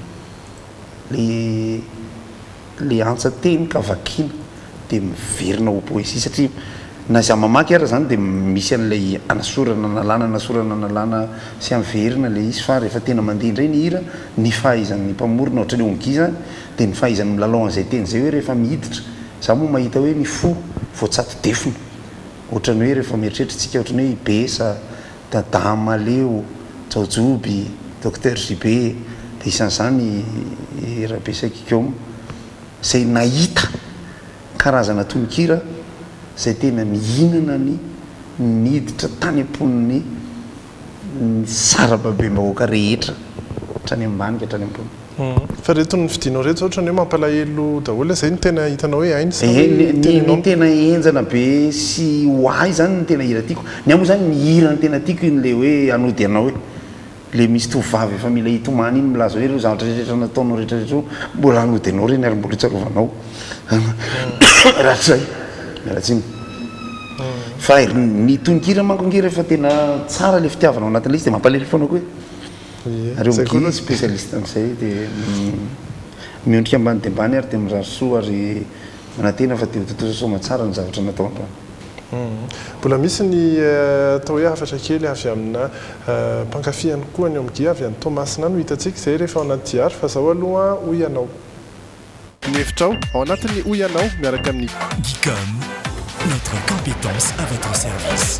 le le antsa teny ka vakina dia miverina ho poézie satria na za mamaky ara zany dia misy an'ilay anasorana nalana anasorana nalana sy amverina le izy fa rehefa tena mandeha indray ny hira ny fahaizan'ny mpamorona ohatrany omiki zany dia ny fahaizan'ny milalao an'izay teny zay hoe rehefa mihiditra za moa mahita hoe ny fo voatsato defina ohatrany hoe rehefa mieritreritsika ohatrany hoe ibesa dadamaleo jaojoby docteur jibe dia isan'izany rabesakikeo zay nahita karazana tonikira zay tena mihinana ny niditra tany amponiny sarababem-bahoaka rehetra trany ambanika trany ampony fa reto ny fidinao reto ohatra ny hoe mampalahelo daholo zay ny tena hitanao hoe ainy ny tena enjana be sy hoay zany ny tena hira tiako ny amoa zany mihira ny tena tiako iny le hoe anody anao hoe le misy tovavy efa mila hitomany iny milaza hoe reo zavatra rehetra nataonao rehetrarehetra mbola anody anao reny ary mbola itsarovanao rahatray rahatsiny fa ny tonikira mankongira efa tena tsara le fitiavanao anatin'le izy dia mampalahelo foana ko hoe areo miki spécialiste am'izay dia miondrika ambany dia ambany ary dia mirary soa ary manantena fa dia totosa soma tsara ny zavatra natao andrano mbola misy ny atao hoe hafatra kely avy amina mpankafihany koa ny omgia avy any Tomasina no hitantsika izay rehefa ao anaty diary fa zao aloha hoy ianao ny hefitrao ao anatin'ny hoy ianao miaraka amin'ny Gicom, notre compétence à votre service.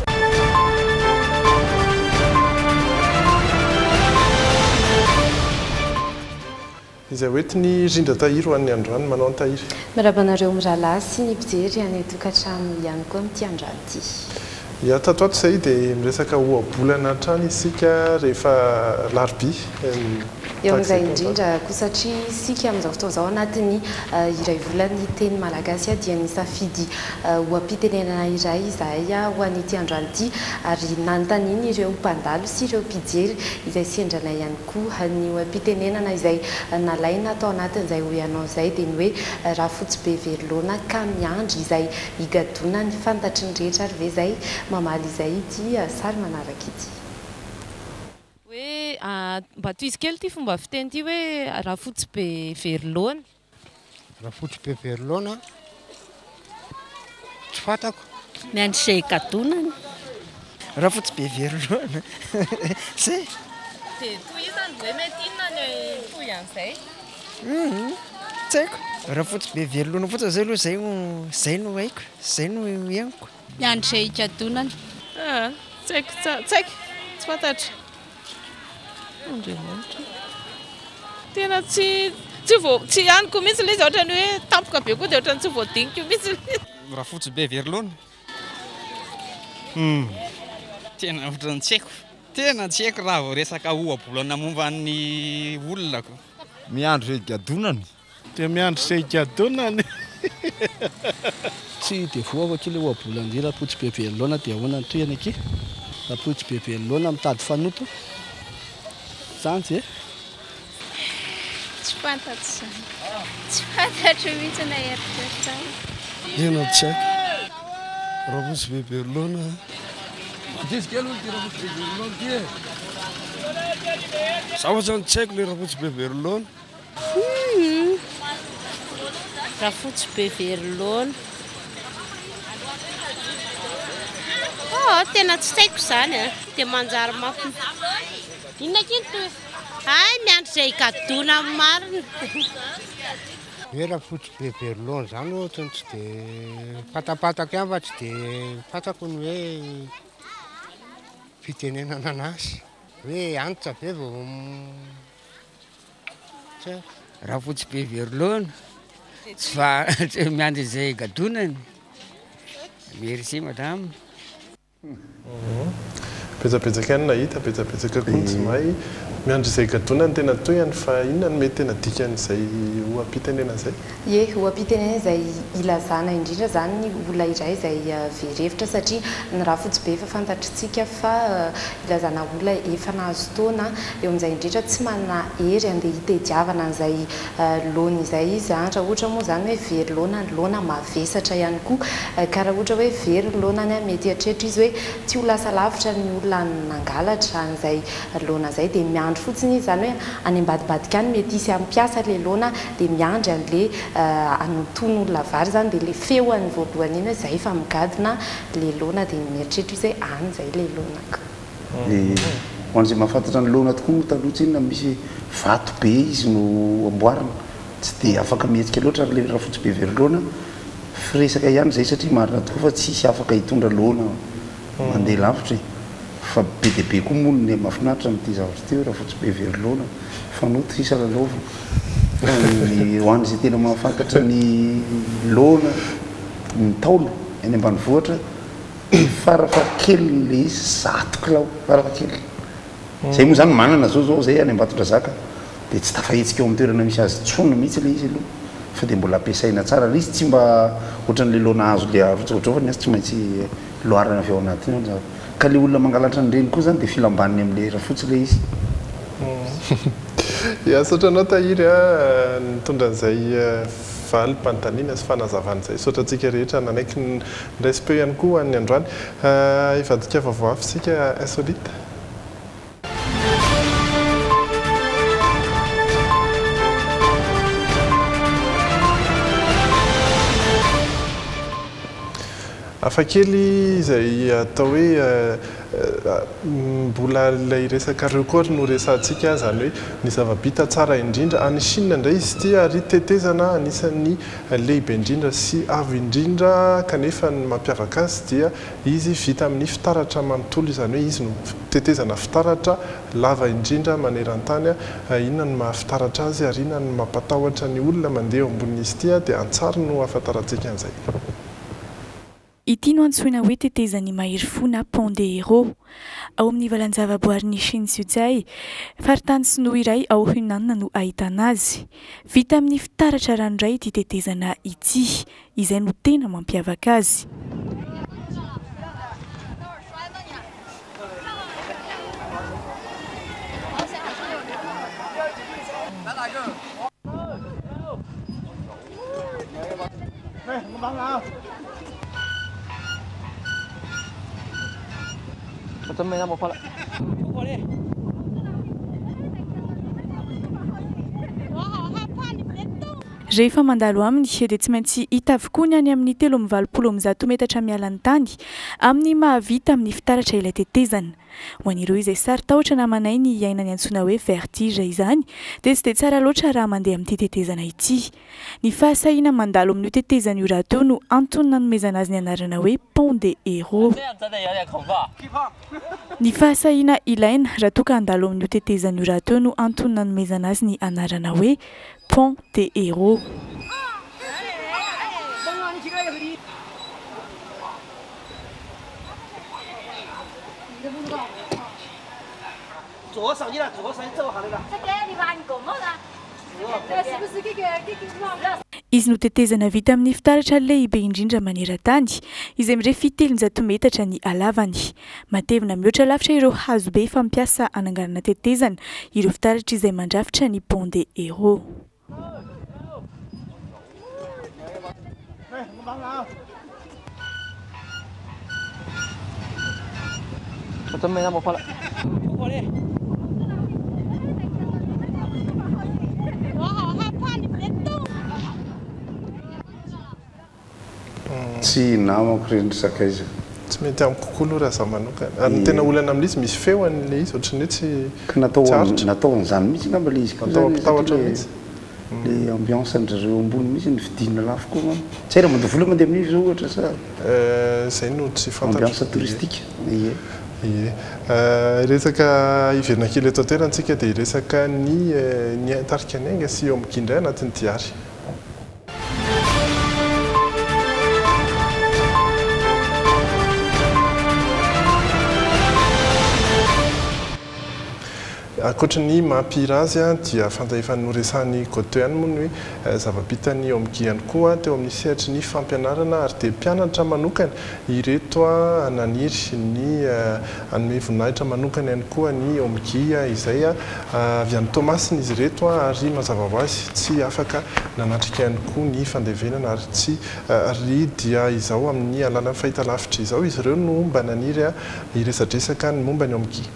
izay hoetiny rindra tahiro ho an'ny androany manao ny tahiry mirabanareo mirahalahy sy ny mpijery any tokantrano ihany koa amin'ity androany ity ia tatoato izay dia miresaka ohabolana hatrany isika rehefa larobia eo amin'izay indrindra koa satria isika amin'izao fotoana izao anatin'ny iray volany teny malagasy dia nisafidy hoam-pitenenana iray izahay ho an'ity androany ity ary nanontaniana ireo mpandalo sy ireo mpijery izay sendrana ihany koa ny hoam-pitenenana izay nalaina atao anatin'izay ho ianao izay dia ny hoe raha fotsy be verilona ka miandry izay higadona ny fantatry ny rehetra ary ve izay mamaly izay ity sary manaraka ity hoe mba toizy kely ty fomba fiteny ty hoe raha fotsy be verilona raha fotsy be verilona tsy fatako miandry izay gadonany raha fotsy be verilona zay dia toy izany hoe mety inona ny toy an'izay tsy haiko raha fotsy be verilona fotsiny zay aloha zay zay no haiko zay no iainiko miandry izay gadonany tsy haiko tsy haiko tsy fantatra andriamanitra tena tsy tsy vo tsy aniko mihitsy ilay izy ohatrany hoe tampoka be koa dia ohatrany tsy voadiniko mihitsy raha fotsy be verilona tena ohatrany tsy haiko tena tsy haiko raha vao resaka ohabolana momba ny olonako miandro izay gadonany dia miandro izay gadonany tsy dia voako aky ilay ohabolana dy raha fotsy be verilona dia ahoana ny toyana aky raha fotsy be verilona mitady fanoto zany e tsy fantatro zany tsy fantatro mihitsy na eritreritra ena tsy haiko raha fotsy be verilona matesy kely olo ty raha fotsy be verilona ty e zaho zany tsy haiko le raha fotsy be verilona raha fotsy be verilona tena tsy haiko zany a dia manjary mafy inona kiny toy ay miandry izay gadona amin'ny marina hoe raha fotsy be verilona zany ohatrany tsy dia fatapatako ihany fa tsy dia fatako ny hoe fitenenana anazy hoe antitra be vao raha fotsy be verilona tsy fa miandry izay gadonany merci madame betsabetsaka any nahita betsabetsaka koa tsy mahay miandry izay gadonany tena toyany fa inona no mety tena dikan'izay hoam-pitenena izay ie hoam-pitenena izay ilazana indrindra zany ny olona iray izay verevitra satria ny raha fotsy be efa fantatritsika fa ilazana olona efa nahazo taona eo amin'izay indrindra tsy manana hery andeha hitadiavana an'izay laona izay izy raha ohatra moa zany hoe verilona ny laona mavesatra ihany koa ka raha ohatra hoe verilonany mety hatretra izy hoe tsy ho lasa lavitra ny olona nangalatra an'izay laona izay dia miandry fotsiny izy zany hoe any ambadibadika any mety isy ampiasa le laona dia miandry an'le anontony olona vary zany dia le feoany voalohany iny hoe zay fa migadina le laona dia mieritreritra izy hoe any zay le laonako ho an'izay mahafantatra ny laona tokoa moa taloha tsy inona misy vato be izy no amboarina tsy dia afaka mihetsika loatra ary le raha fotsy be verilona firesaka ihany zay satria marina tokoa fa tsisy afaka hitondra laona mandeha lavitra fa be dia be koa mono ny mahafinaritra n'ity zavatra ty hoe raha fotsy be verilona fanoto sisa lalaova ho an'izay tena mahafantatra ny laona ny taolo eny ambanivohatra farafakely le izy zato kilao farafakely zay moa zany manana zao zao zay any Ambatotra Zaka dia tsy tafahetsika eo amin'ny toerana misy azy tsona mihitsy le izy aloha fa dia mbola ampiasaina tsara le izy tsy mba ohatran'le loana hazo le arotsaotrofany azy tsy maintsy loarana avy ao anatiny ao ka le olona mangalatra nyreny koa zany dia filambaniny amin'le rafotsy le izy ia saotra anao tahiry a nitondra an'izay valy pantanina sy fanazavan'izay saotra antsika rehetra nanaiky ny respect ihany koa an'ny androany ivadika vavoafy sika insolite afakely izay atao hoe mbola ilay resaka record no resantsika zany hoe ny zavabita tsara indrindra any Chine indray izy ity ary tetezana anisan'ny lehibe indrindra sy avo indrindra kanefa ny mampiavaka azy dia izy vita amin'ny fitaratra manontolo izany hoe izy no tetezana fitaratra lava indrindra maneran-tany inona no mahafitaratra azy ary inona no mampatahotra ny olona mandeha eo ambonin'izy ity dia antsary no ahafantarantsika an'izay. Ity no antsoina hoe tetezany mahery fo na pont des héros ao amin'ny valan-javaboarin'ny Chine Suizay faritany sinoa iray ao Hunan no ahitana azy vita amin'ny fitaratra ranoray ity tetezana ity izay no tena mampiavaka azy. Rehefa mandalo aminy dia tsy maintsy hita avokoa ny any amin'ny telo amby valopolo amby zato metatra mialany tany amin'ny mahavita amin'ny fitaratra ilay tetezana. Ho an'ireo izay sarotahotra na manay ny iainany antsoina hoe vertige izany dia tsy dia tsara loatra raha mandeha amin'ity tetezana ity. Ny fahasahiana mandalo amin'io tetezana io raha teo no antony nanomezana azy ny anarana hoe pont des héros. Ny fahasahiana ilaina raha toa ka handalo amin'io tetezana io raha teo no antony nanomezana azy ny anarana hoe pont des héros. Izy no tetezana vita amin'ny fitaratra lehibe indrindra maneran-tany izay mirefy telonjato metatra ny halavany. Matevina mihoatra lavitra ireo hazo be fampiasa ananganana tetezana ireo fitaratra izay mandrafitra ny pont des héros. tsy namako reny saka izy tsy mety amiko kokoa aloha raha zaho manokana ary ny tena olana amin'izy misy feo an'le izy ohatrany hoe tsy natao nataon'izany mihitsy ngamba le izy natao ampitahotra mihitsy le ambiance an'zareo ambony mihitsy ny vidinina lafo koa mamy tsy raha mandoa vola mandeha amin'izy zao ohatra sa zay no tsy fantatro ambiance touristique ie ie resaka iverina kely eto an-toerantsika dia resaka ny ny tarika ny aingana sy eo amikindray anatin'ny diary. Ankoatra ny mampihira azy dia fantaefa noresahany Goethe ihany moa ny hoe zavabitany eo amin'ny ihany koa teo amin'ny sehatra ny fampianarana ary dia mpianatra manokana ireto naniry ny anome voninahitra manokana ihany koa ny eo amin'ny izay avy any Tomasiny izy reto ary mazava ho azy tsy afaka nanatrika ihany koa ny fandevenana ary tsy ry dia izao amin'ny alalan'ny fahitalavitra izao izy ireo no mba naniry iresadresaka ny momba ny eo amin'ny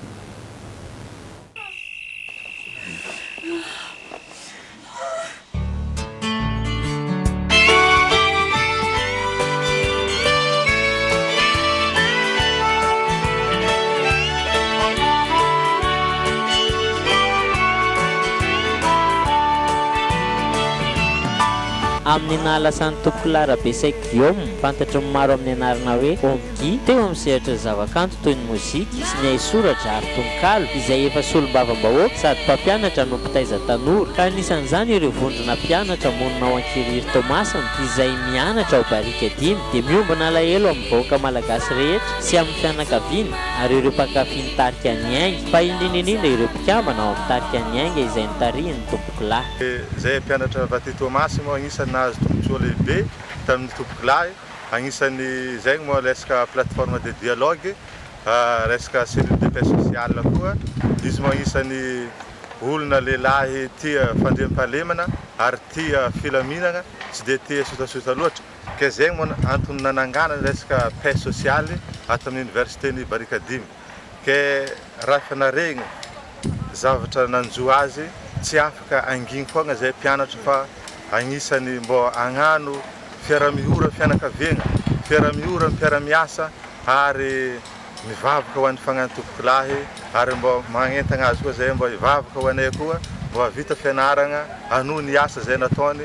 amin'ny nahalasan'ny tompoko Larabesay Guillaume fantatry ny maro amin'ny anarana hoe Omgi teo amin'ny sehatra zavakanto toy ny mozika sy ny haisoratra ary tononkalo izay efa solombavam-bahoaka sady mpampianatra no mpitaiza tanora ka anisan'izany ireo vondrona mpianatra monina ao Ankiriry Tomasina izay mianatra ao Barika dimy dia miombona alahelo amin'ny vahoaka malagasy rehetra sy amin'ny fianakaviana ary ireo mpankafy ny tarika ny aingy fa indrindraindrindra ireo mpikambana ao amin'ny tarika ny ainga izay nitarihiny tompoko lahy. Zay mpianatra Vaty Tomasy moa agnisan'ny nahazo tombontsoa lehibe tamin'ny tompoko lahy agnisan'ny zay moa resaka plateforme de dialogue resaka cellule de paix sociale koa izy moa agnisan'ny olona lehilahy tia fandriam-pahalemana ary tia filaminana tsy dia tia sotasota loatra ka zay moa antony nanangana resaka paix sociale ato amin'ny universitény Barika dimy ka raha fanaregna zavatra nanjo azy tsy afaka anginy foagna zay mpianatra fa agnisan'ny mbo agnano fiara-mihora fianakaviagna fiara-mihora mpiara-miasa ary mivavaka ho an'ny fagnano tompoko lahy ary mbo magnentagna azy koa zay mbo hivavaka ho anay koa mbo havita fianaragna anoho ny asa zay nataony.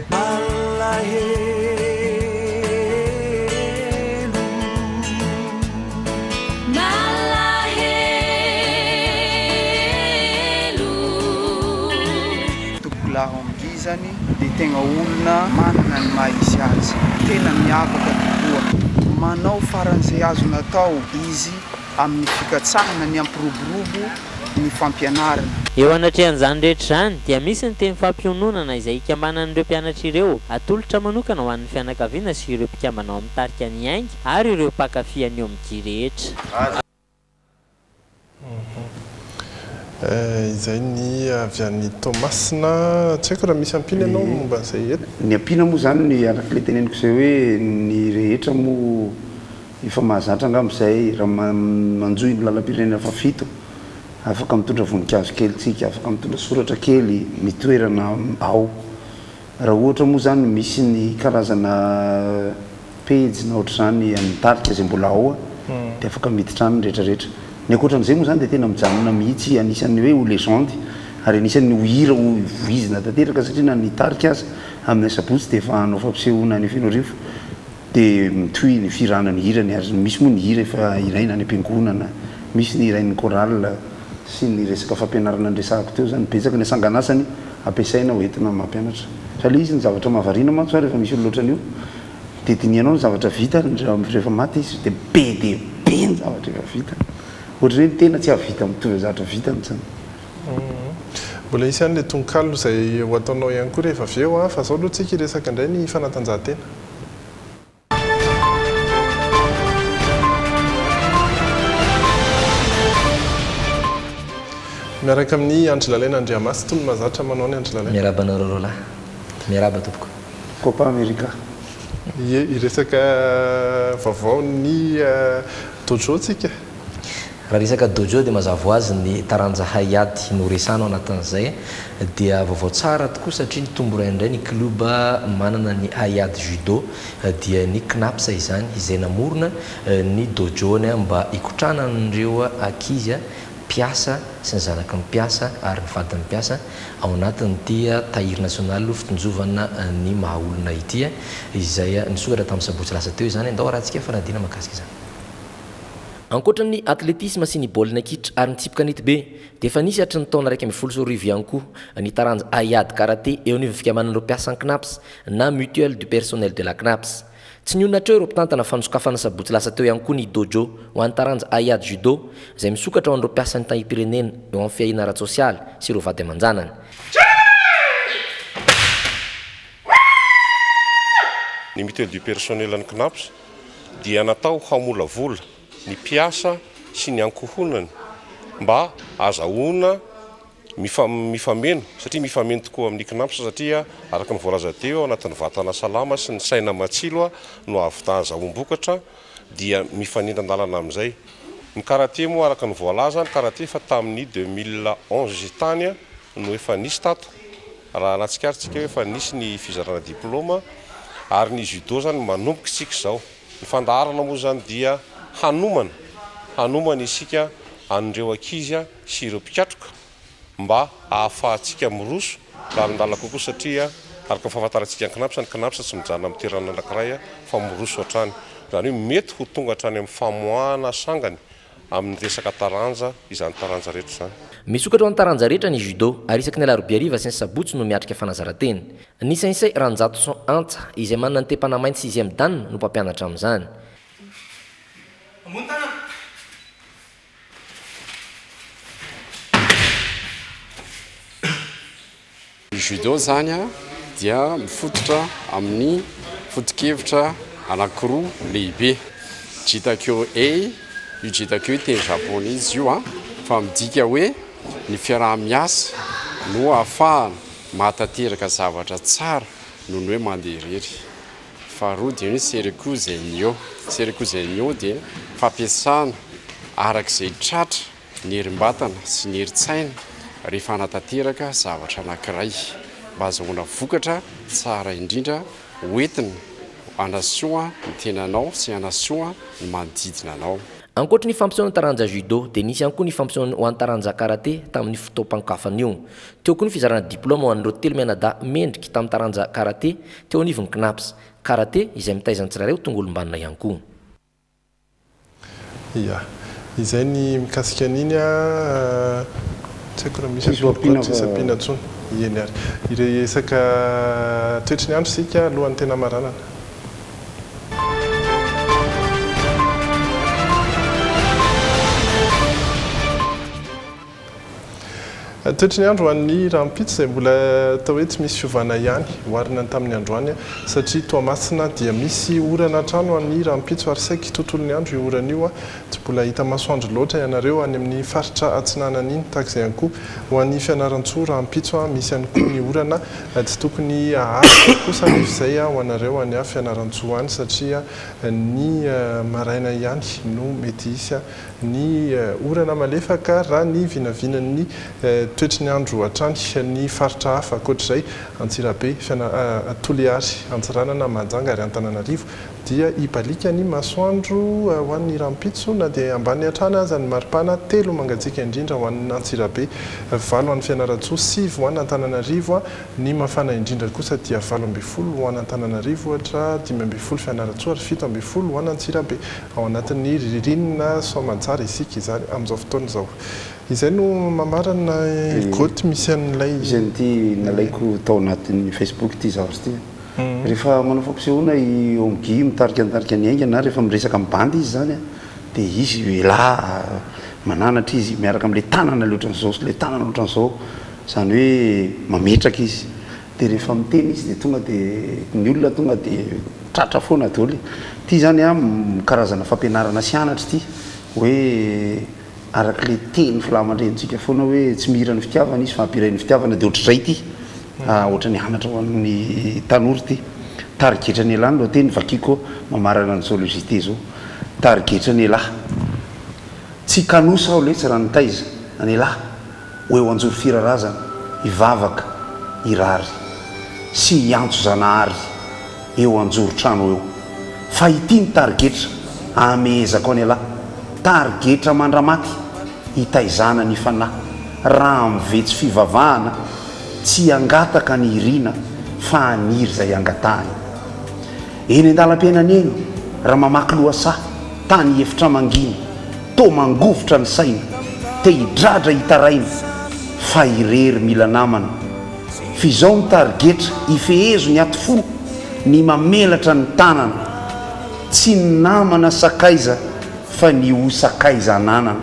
Laha Omgi zany dia tegna olona manana ny mahisy azy tena miavaka tokoa manao faran'izay azo natao izy amin'ny fikatsahana ny ampiroborobo ny fampianarana. Eo anatrehan'izany rehetra izany dia misy ny teny fampiononana izay ikambanan'ireo mpianatra ireo atolotra manokana ho an'ny fianakaviana sy ireo mpikambana ao amin'ny tarika ny aingy ary ireo mpankafy an'ny Omgi rehetra. Izay ny avy an'ny Tomasina tsy haiko raha misy ampina ianao momba izay eto. Ny ampina moa zany ny araka le teneniko izay hoe ny rehetra moa efa mahazatra angambozay raha manjoy ny lalam-pirenena fa fito afaka mitondra voninkazo kely tsika afaka mitondra soratra kely mitoerana ao raha ohatra moa zany misy ny karazana pejy na ohatra zany amin'ny tarika zay mbola ao dia afaka miditra any rehetrarehetra. Ny ankoatran'izay moa zany dia tena mijanona mihitsy anisan'ny hoe ho legendy ary anisan'ny ho hira ho voizina tanteraka satria na ny tarika azy amin'ny sabotsy dia efa hanao fampisehoana ny feno arivo dia mitohy ny firana ny hirany ary misy moa ny hira efa iraina ny ampiangonana misy ny irain'ny choral sy ny resaka fampianarana andresahako teo zany betsaka ny sanganasany ampiasaina ho entina mampianatra satria izy ny zavatra mahavariana mantsy rehefa misy olo loatra an'io dia dinianao ny zavatra vita rehefa maty izy dia be dia be ny zavatra efa vita ohatra hoe tena tsy havita mitovy zavatra vita mitsany. Mbola isy an'ilay tononkalo izay ho ataonao ihany koa rehefa avy eo fa zao aloha tsika hiresaka indray ny fanatanjahantena. Miaraka amin'ny Andry Lalaina Andriamasy toy ny mahazatra manao ny Andry Lalaina. Miaraba anareo roalahy. Miaraba tompoko. Copa America. Ie hiresaka vaovao ny dojo tsika. Raha resaka dojo dia mazava ho azy ny taranja hayady no resana ao anatin'izay dia vaovao tsara tokoa satria ny tombo ray indray ny kluba manana ny hayady judo dia ny knapsa izany izay namorona ny dojony mba hikotranan'ireo ankizy mpiasa sy ny zanaky ny mpiasa ary ny vady ny mpiasa ao anatin'ity tahiry national fitonjovana ny mahaolona ity izay nisokatra tamin'ny sabotsy lasa teo izany andao raha tsika fanadina makasika izany. Ankoatra ny atletisme sy ny baolina kitra ary ny tsipika nety be dia efa nisy hatry ny taona raiky ambin'ny folo sy roa arivo ihany koa ny taranja hayady karaté eo anivon'ny fikambanan'ireo mpiasa ny knaps na mutuelle du personnel de la knaps. Tsy ny olona hatreo ireo mpitantana fanosokafana sabotsy lasa teo ihany koa ny dojo ho an'ny taranja hayady judo izay misokatra ho an'ireo mpiasa ny tahi-pirenena eo amin'ny fiahina ara-tsosialy sy ireo vady aman-janany. Ny mutuelle du personnel ny knaps dia natao hamolavola ny mpiasa sy ny ankohonany mba azahoana mifameno satria mifameno tokoa amin'ny knaps satria araka ny voalaza teo anatin'ny vatana salama sy ny saina matsilo no avy azahoam-bokatra dia mifanindran-dalana amin'izay. Ny karaté moa araka ny voalaza ny karaté fa tamin'ny deux mille onze tany no efa nisy tato raha anatsikaritsika hoe efa nisy ny fizarana diplôma ary ny judo zany manomboka tsika zao ny fandaharana moa zany dia hanomana hanomana isika an'ireo ankizy sy ireo mpikatroka mba ahafahantsika miroso lalindala kokoa satria ary koa fahafantarantsika ny kinapsa ny kinapsa sy mijana amin'ny toerana anankiray fa miroso hatrany zany hoe mety ho tonga hatrany amin'ny famoahana sangany amin'ny resaka taranja izany taranja rehetra zany. Misokatra ho an'ny taranja rehetra ny judo ary isaky ny alarobia hariva sy ny sabotsy no miatrika fanazaran-teny. Ny sensei Ranjatoson Antsa izay manana ny te-panamainty sixième dan no mpampianatra amin'izany. Judo zany a dia mifototra amin'ny foto-kevitra anankiroa lehibe. Jitakyo e, io jitakyo teny japonais izy io a fa midika hoe ny fiaraha-miasa no ahafahana mahatateraka zavatra tsara noho ny hoe mandeha irery. Faharoa dia hoe sereku zenyo. Sereku zenyo dia fampiasana arak'izay tratra ny herim-batana sy ny herin-tsaina rehefa hanatateraka zavatra anankiray mba azahoana vokatra tsara indrindra hoentina hanasoa ny tenanao sy hanasoa ny manodidina anao. Ankoatra ny fampisehoana taranja judo dia nisy ihany koa ny fampisehoana ho an'ny taranja karate tamin'ny fotoam-pankafana io. Teo koa ny fizarana diplôma ho an'ireo telo mianadahy mendrika tamin'ny taranja karate teo anivon'ny knaps karate izay mitaizana tsirairay ho tonga olombanina ihany koa. Ia, izay ny mikasika an'iny a tsy haiko raha misy apiana tsony eny ary iresaka toetry ny andro sika alohan'ny tena maranana. Toetry ny andro hoan'ny rahampitso izay mbola atao hoe tsy misy fiovana ihany hoarina tamin'ny androany satria Toamasina dia misy orana hatrano hoan'ny rahampitso ary saika tontolo ny andro io orana io a tsy mbola hita masoandro loatra ianareo any amin'ny faritra atsinanana iny tahak'izay ihany koa hoan'ny fianaran-tsoa rahampitso a misy ihany koa ny orana tsy tokony aharo kosa nefa izay a ho anareo any a fianaran-tsoa any satria ny maraina ihany no mety hisy ny orana malefaka raha ny vinavinan'ny toetry ny andro hatrany ny faritra hafa ankoatr'izay Antsirabe, Toliary, Antsiranana, Manjanga ary Antananarivo dia hibalika ny masoandro ho an'ny rahampitso na dia ambany hatrany aza ny maripana telo mangatsiaka indrindra ho an'ny Antsirabe, valo ho an'ny Fianaratsoa, sivy ho an'ny Antananarivo, ny mafana indrindra kosa dia valo ambin'ny folo ho an'ny Antananarivo ohatra, dimy ambin'ny folo Fianaratsoa ary fito ambin'ny folo ho an'ny Antsirabe ao anatin'ny ririnina soamantsara isika izany amin'izao fotoana izao. Izay no mamarana goty misy an'ilay izay ty nalaiko tao anatin'ny Facebook ty zavatra ty. Rehefa manao fampisehoana eo amin'ny mitarika nitarika ny aingana rehefa miresaka amin'ny bandy izy zany dia izy la mananatra izy miaraka amin'ilay tanana loatran'izao sy ilay tanana loatran'izao zany hoe mametraka izy dia rehefa miteny izy dia tonga dia ny olona tonga dia tratra foana daholo. Ty zany a karazana fampianarana sy anatra ty hoe arak'ilay teny filamandrentsika foana hoe tsy mihira ny fitiavana izy fa hampiray ny fitiavana dia ohatr'izay ty ohatra ny anatra ho an'ny tanory ty tarigetra ny alahy no teny vakiko mamarana ny zoologité zao tarigetra ny alahy tsy kanosa aho letsy raha nitaiza ny alahy ho eo anjoro firarazana hivavaka hirary sy hiantso zanahary eo anjoro trano eo fa ity ny tarigetra amezako ny alahy tarigetra mandramaty hitaizana ny fanahy raha mivetsy fivavahana tsy angataka ny irina fa aniry izay angatahany eny an-dalam-piainana eny raha mamaky lohasaha tany efitra manginy to mangovotra ny saina te hidradra hitaraina fa irery mila namana fizao ny tarigetra hifehezo ny aty fo ny mamelatra ny tanana tsy ny namana sakaiza fa ny ho sakaiza nanana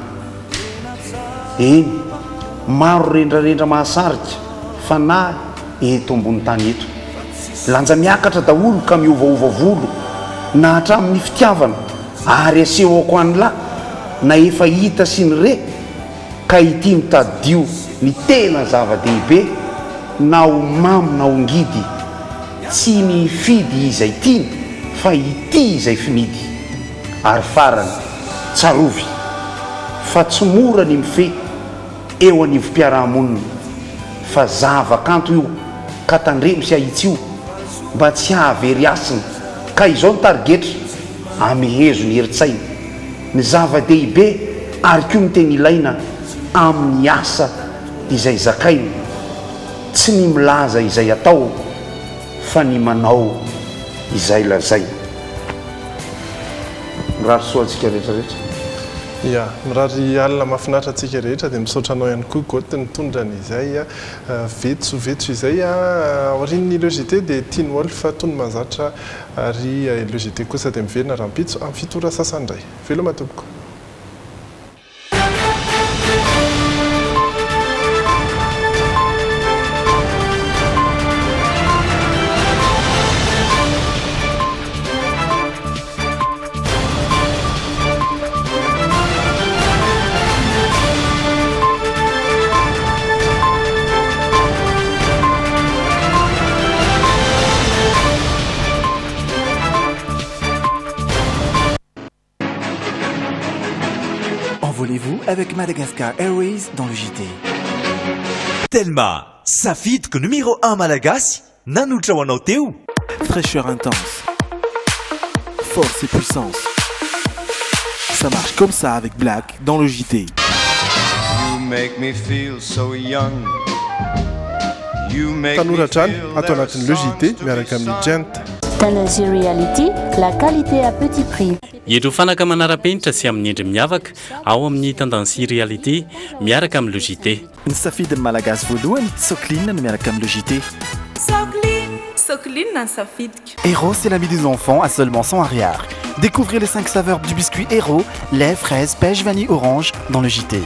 eny maro rendrarendra mahasarika fa na eto ambony tany eto lanja miakatra daholo ka miovaova volo na hatramin'ny fitiavana ary asehoko any lahy na efa hita sy ny re ka ity mitadio ny tena zava-dehibe na ho mamy na ho ngidy tsy mifidy izay tiany fa ity izay finidy ary farany tsarovy fa tsy mora ny mife eo anivom-piarahamonina fa zava-kanto io ka tandremo sy ahitsy io mba tsy hahavery asina ka izao ny tarigetra amehezo ny heritsaina ny zava-dehibe ary koa ny teny ilaina amin'ny asa izay zakaina tsy ny milaza izay atao fa ny manao izay lazay mirary soa antsika rehetrarehetra. ia mirary alina mahafinaritra antsika rehetra dia misaotra anao ihany koa goty nitondran'izay vetso vetso izay aorian'ny logité dia tiany wolf tony manzatra ary logité kosa dia miverina rahampitso amin'ny fitora sasandray veloma tompoko. Envolez-vous avec Madagascar Airways dans le J T. Telma, safidiko numéro un malagasy, nanotra ho anao teo. Fraîcheur intense, force et puissance. Ça marche comme ça avec Black dans le J T. You make me feel so young. You make Tanora Chan, atao anatin'ny le J T miaraka amin'ny Gent. Tanesy Reality, la qualité à petit prix. Ireo fanaka manara-penitra sy amin'ny endry miavaka ao amin'ny Tendansy Reality miaraka amin'ny le J T. Ny safidin'ny malagasy voalohany, Socline no miaraka amin'ny le J T. Socline, Socline na safidiko. Héros, c'est l'ami des enfants à seulement cent arrière. Découvrez les cinq saveurs du biscuit Héros, lait, fraise, pêche, vanille, orange dans le J T.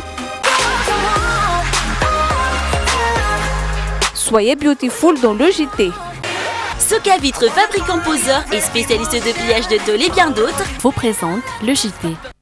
Soyez beautiful dans le J T. Soka Vitre, fabricant poseur et spécialiste de pliage de tôle et bien d'autres, vous présente le J T.